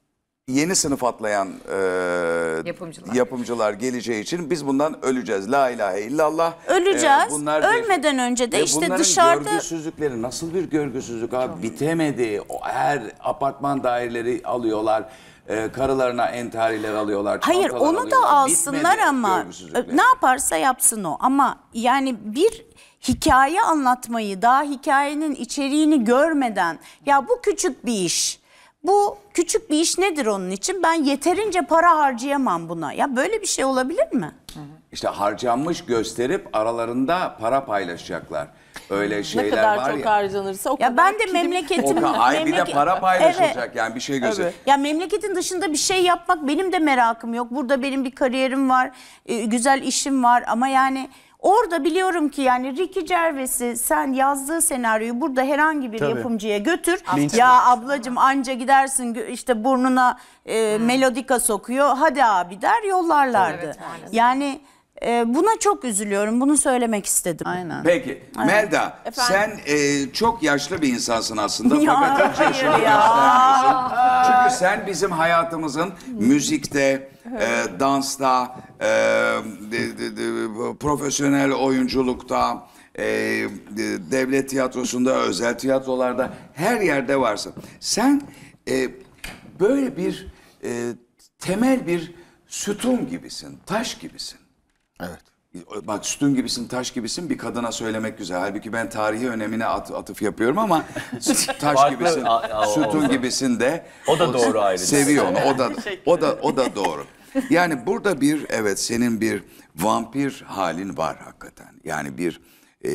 yeni sınıf atlayan e, yapımcılar. yapımcılar geleceği için biz bundan öleceğiz. La ilahe illallah. Öleceğiz. E, bunlar Ölmeden de, önce de işte bunların dışarıda... görgüsüzlükleri nasıl bir görgüsüzlük abi? Çok bitemedi. O, her apartman daireleri alıyorlar. Ee, karılarına entariler alıyorlar. Hayır onu alıyorlar. da alsınlar ama ne yaparsa yapsın o. Ama yani bir hikaye anlatmayı daha hikayenin içeriğini görmeden ya bu küçük bir iş. Bu küçük bir iş nedir onun için? Ben yeterince para harcayamam buna. Ya böyle bir şey olabilir mi? İşte harcanmış gösterip aralarında para paylaşacaklar. Öyle şeyler var ya. Ne kadar çok ya. harcanırsa o ya kadar. Ben de memleketim. Ay memleket... bir de para paylaşılacak evet. yani bir şey göster. Evet. Ya memleketin dışında bir şey yapmak benim de merakım yok. Burada benim bir kariyerim var, güzel işim var ama yani orada biliyorum ki yani Ricky Gervais'i sen yazdığı senaryoyu burada herhangi bir Tabii. yapımcıya götür. Linç ya var. Ablacığım anca gidersin işte burnuna e, hmm. melodika sokuyor. Hadi abi der yollarlardı. Evet, yani e, buna çok üzülüyorum. Bunu söylemek istedim. Aynen. Peki Aynen. Melda Efendim? sen e, çok yaşlı bir insansın aslında. Ya, fakat hiç yaşını göstermiyorsun. Çünkü sen bizim hayatımızın müzikte, e, dansta, e, de, de, de, profesyonel oyunculukta, e, de, devlet tiyatrosunda, özel tiyatrolarda her yerde varsın. Sen e, böyle bir e, temel bir sütun gibisin, taş gibisin. Evet. Bak sütun gibisin, taş gibisin bir kadına söylemek güzel. Halbuki ben tarihi önemine at, atıf yapıyorum ama taş gibisin, sütun gibisin de o da doğru ayrıca. Seviyor onu. O da o da o da doğru. Yani burada bir evet senin bir vampir halin var hakikaten. Yani bir e,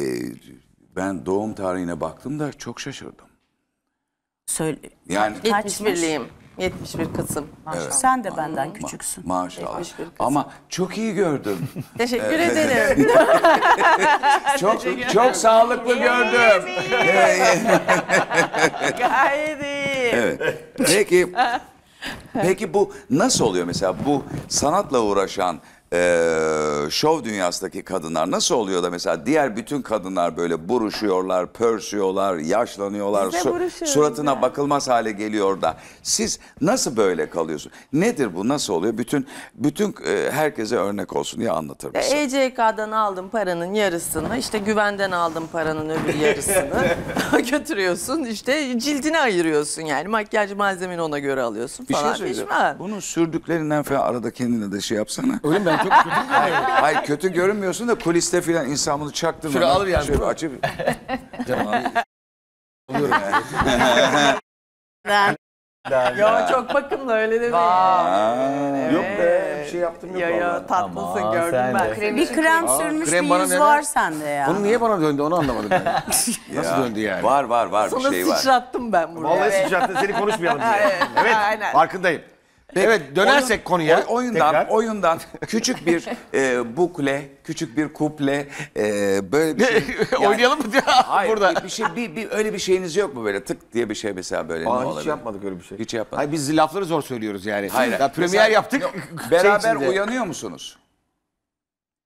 ben doğum tarihine baktım da çok şaşırdım. Söyle. Yani yetmiş birliyim. yetmiş bir Kasım. Evet. Sen de benden küçüksün. Ma maşallah. Ama çok iyi gördüm. Teşekkür ederim. çok çok sağlıklı gördüm. Gayet iyi. Evet. Peki Peki bu nasıl oluyor mesela bu sanatla uğraşan Ee, şov dünyasındaki kadınlar nasıl oluyor da mesela diğer bütün kadınlar böyle buruşuyorlar, pörsüyorlar, yaşlanıyorlar, su suratına yani. bakılmaz hale geliyor da siz nasıl böyle kalıyorsunuz? Nedir bu? Nasıl oluyor? Bütün bütün e, herkese örnek olsun diye anlatır mısın? E C K'dan aldım paranın yarısını, işte güvenden aldım paranın öbür yarısını götürüyorsun, işte cildini ayırıyorsun yani makyaj malzemeni ona göre alıyorsun Bir falan. şey söyleyeceğim. Bunun sürdüklerinden falan arada kendine de şey yapsana. Öyle mi? Ben çok kötü hayır, hayır kötü görünmüyorsun da kuliste filan insan bunu çaktırmadan. Şöyle alır yani. Şöyle açıp. Canım abi. Oluyorum yani. Ya çok bakımlı öyle değil mi? Evet. Yok be bir şey yaptım yok. Ya ya tatlısın Aman, gördüm ben. Krem bir krem Aa, sürmüş krem bir yüz neden? Var sende ya. Bunu niye bana döndü onu anlamadım ben. Nasıl ya, döndü yani? Var var var Sana bir şey var. Sana sıçrattım ben bunu. Vallahi evet. sıçrattın seni konuşmayalım diye. Evet, evet aynen. Farkındayım. Peki, evet dönersek oyun, konuya. Oyundan tekrar. oyundan küçük bir e, bukle, küçük bir kuple e, böyle bir şey. Yani, oynayalım mı ya hayır, burada? Bir, bir şey bir, bir öyle bir şeyiniz yok mu böyle tık diye bir şey mesela böyle Aa, ne hiç olabilir? yapmadık öyle bir şey. Hiç yapmadık. Hayır biz lafları zor söylüyoruz yani. Hayır. Ya premier yaptık. Yok, beraber şey uyanıyor musunuz?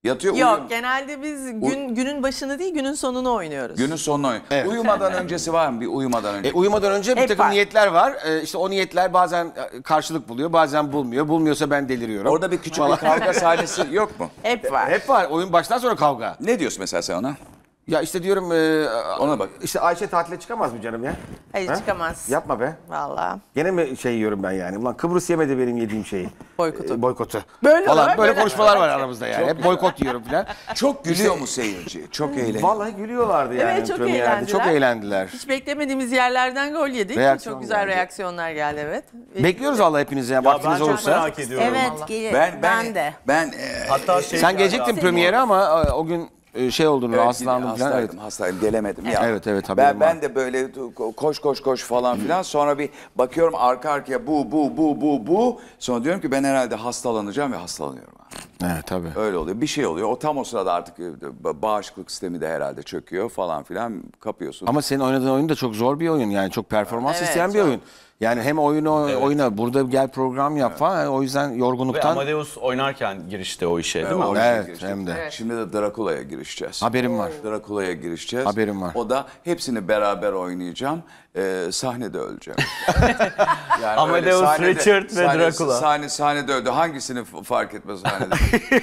Yatıyor Yok uyuyor. genelde biz gün günün başını değil günün sonunu oynuyoruz. Günün sonunu oynuyor. Evet. Uyumadan öncesi var mı? Bir uyumadan önce. E, uyumadan önce bir Hep takım var. niyetler var. E, işte o niyetler bazen e, karşılık buluyor, bazen bulmuyor. Bulmuyorsa ben deliriyorum. Orada bir küçük bir kavga sahnesi yok mu? Hep var. Hep var. Oyun baştan sonra kavga. Ne diyorsun mesela sen ona? Ya işte diyorum... E, Ona bak. İşte Ayşe tatile çıkamaz mı canım ya? Hayır Ha? çıkamaz. Yapma be. Vallahi. Gene mi şey yiyorum ben yani? Ulan Kıbrıs yemedi benim yediğim şeyi. Boykotu. E, boykotu. Böyle falan. var, Böyle böyle. konuşmalar var aramızda yani. Hep boykot yiyorum falan. Çok gülüyor mu seyirci? Çok eğleniyor. Vallahi gülüyorlardı yani. Evet, çok premierde. eğlendiler. Çok eğlendiler. Hiç beklemediğimiz yerlerden gol yedik. Reaksiyon Çok güzel geldi. reaksiyonlar geldi evet. Bekliyoruz Allah hepinize. Ya Vaktiniz ben çok olursa. merak ediyorum. Evet, gel- Ben, ben, ben de. Ben, e, Hatta şey Sen gelecektin premiere ama e, o gün e, şey oldun, evet, rahatsızlandın falan. Evet. hastaydım, hastaydım, gelemedim ya. Evet, evet, haberim ben, ben var. de böyle koş koş koş falan filan. Sonra bir bakıyorum arka arkaya bu bu bu bu bu. Sonra diyorum ki ben herhalde hastalanacağım ve hastalanıyorum. Evet tabii. Öyle oluyor. Bir şey oluyor. O tam o sırada artık e, bağışıklık sistemi de herhalde çöküyor falan filan kapıyorsun. Ama senin oynadığın oyun da çok zor bir oyun yani çok performans Evet, isteyen bir çok. oyun. Yani hem oyunu oyna, burada gel program yap falan. O yüzden Ve yorgunluktan Amadeus oynarken girişte o işe değil mi? O Evet, işe giriştik. hem de. Şimdi de Drakula'ya girişeceğiz. haberim var. Drakula'ya girişeceğiz. Haberim var. O da hepsini beraber oynayacağım. Ee, sahnede öleceğim. Yani Amadeus, öyle Richard ve sahne- Dracula. Sahne, sahnede öldü. Hangisini f- fark etmez sahnede.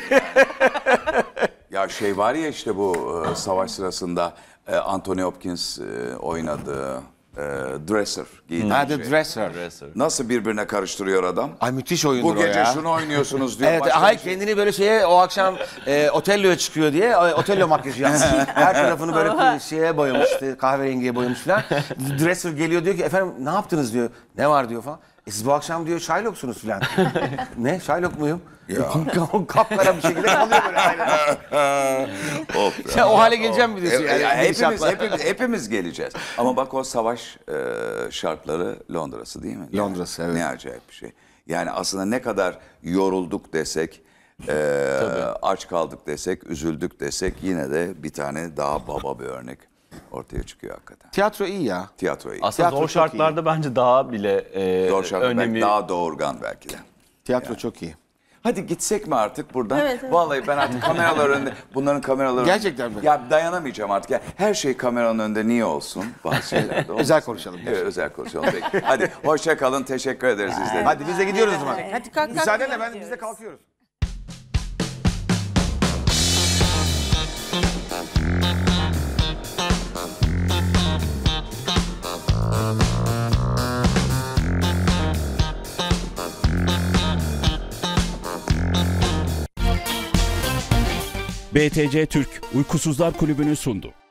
Ya şey var ya işte bu e, savaş sırasında e, Anthony Hopkins e, oynadığı e, Dresser giydiği Ha, şey. The Dresser. Nasıl birbirine karıştırıyor adam? Ay müthiş oyundur Bu o gece ya. şunu oynuyorsunuz diyor. Evet, başka hay bir şey- kendini böyle şeye o akşam e, Otello'ya çıkıyor diye e, Otello makyajı yapmış. Her tarafını böyle şeye boyamış, işte, kahverengiye boyamış falan. Dresser geliyor diyor ki efendim ne yaptınız diyor. Ne var diyor falan. E siz bu akşam diyor Shylock'sunuz falan. Ne? Shylock muyum? Ya. Kapkara bir şekilde kalıyor böyle aynen. Of ya. Sen o hale geleceğim mi diyorsun E, yani? ya hepimiz, gidişatla? hepimiz, hepimiz geleceğiz. Ama bak o savaş e, şartları Londra'sı değil mi? Londra'sı, evet. Ne acayip bir şey. Yani aslında ne kadar yorulduk desek, e, aç kaldık desek, üzüldük desek yine de bir tane daha baba bir örnek ortaya çıkıyor hakikaten. Tiyatro iyi ya. Tiyatro iyi. Aslında Tiyatro zor çok şartlarda bence daha bile e, Zor şartlar belki önemi... daha doğurgan belki de. Tiyatro çok iyi. Hadi gitsek mi artık buradan? Evet, evet. Vallahi ben artık kameralar önünde, bunların kameraları... Gerçekten mi? Ya dayanamayacağım artık. Ya, her şey kameranın önünde niye olsun? Bazı şeyler de olmasın. Özel konuşalım. Evet, özel konuşalım. Peki. Hadi hoşça kalın. Teşekkür ederiz izlediğiniz Hadi biz de gidiyoruz o zaman. Hadi kalk kalk. Müsaadenle ben biz de kalkıyoruz. B T C Türk Uykusuzlar Kulübü'nü sundu.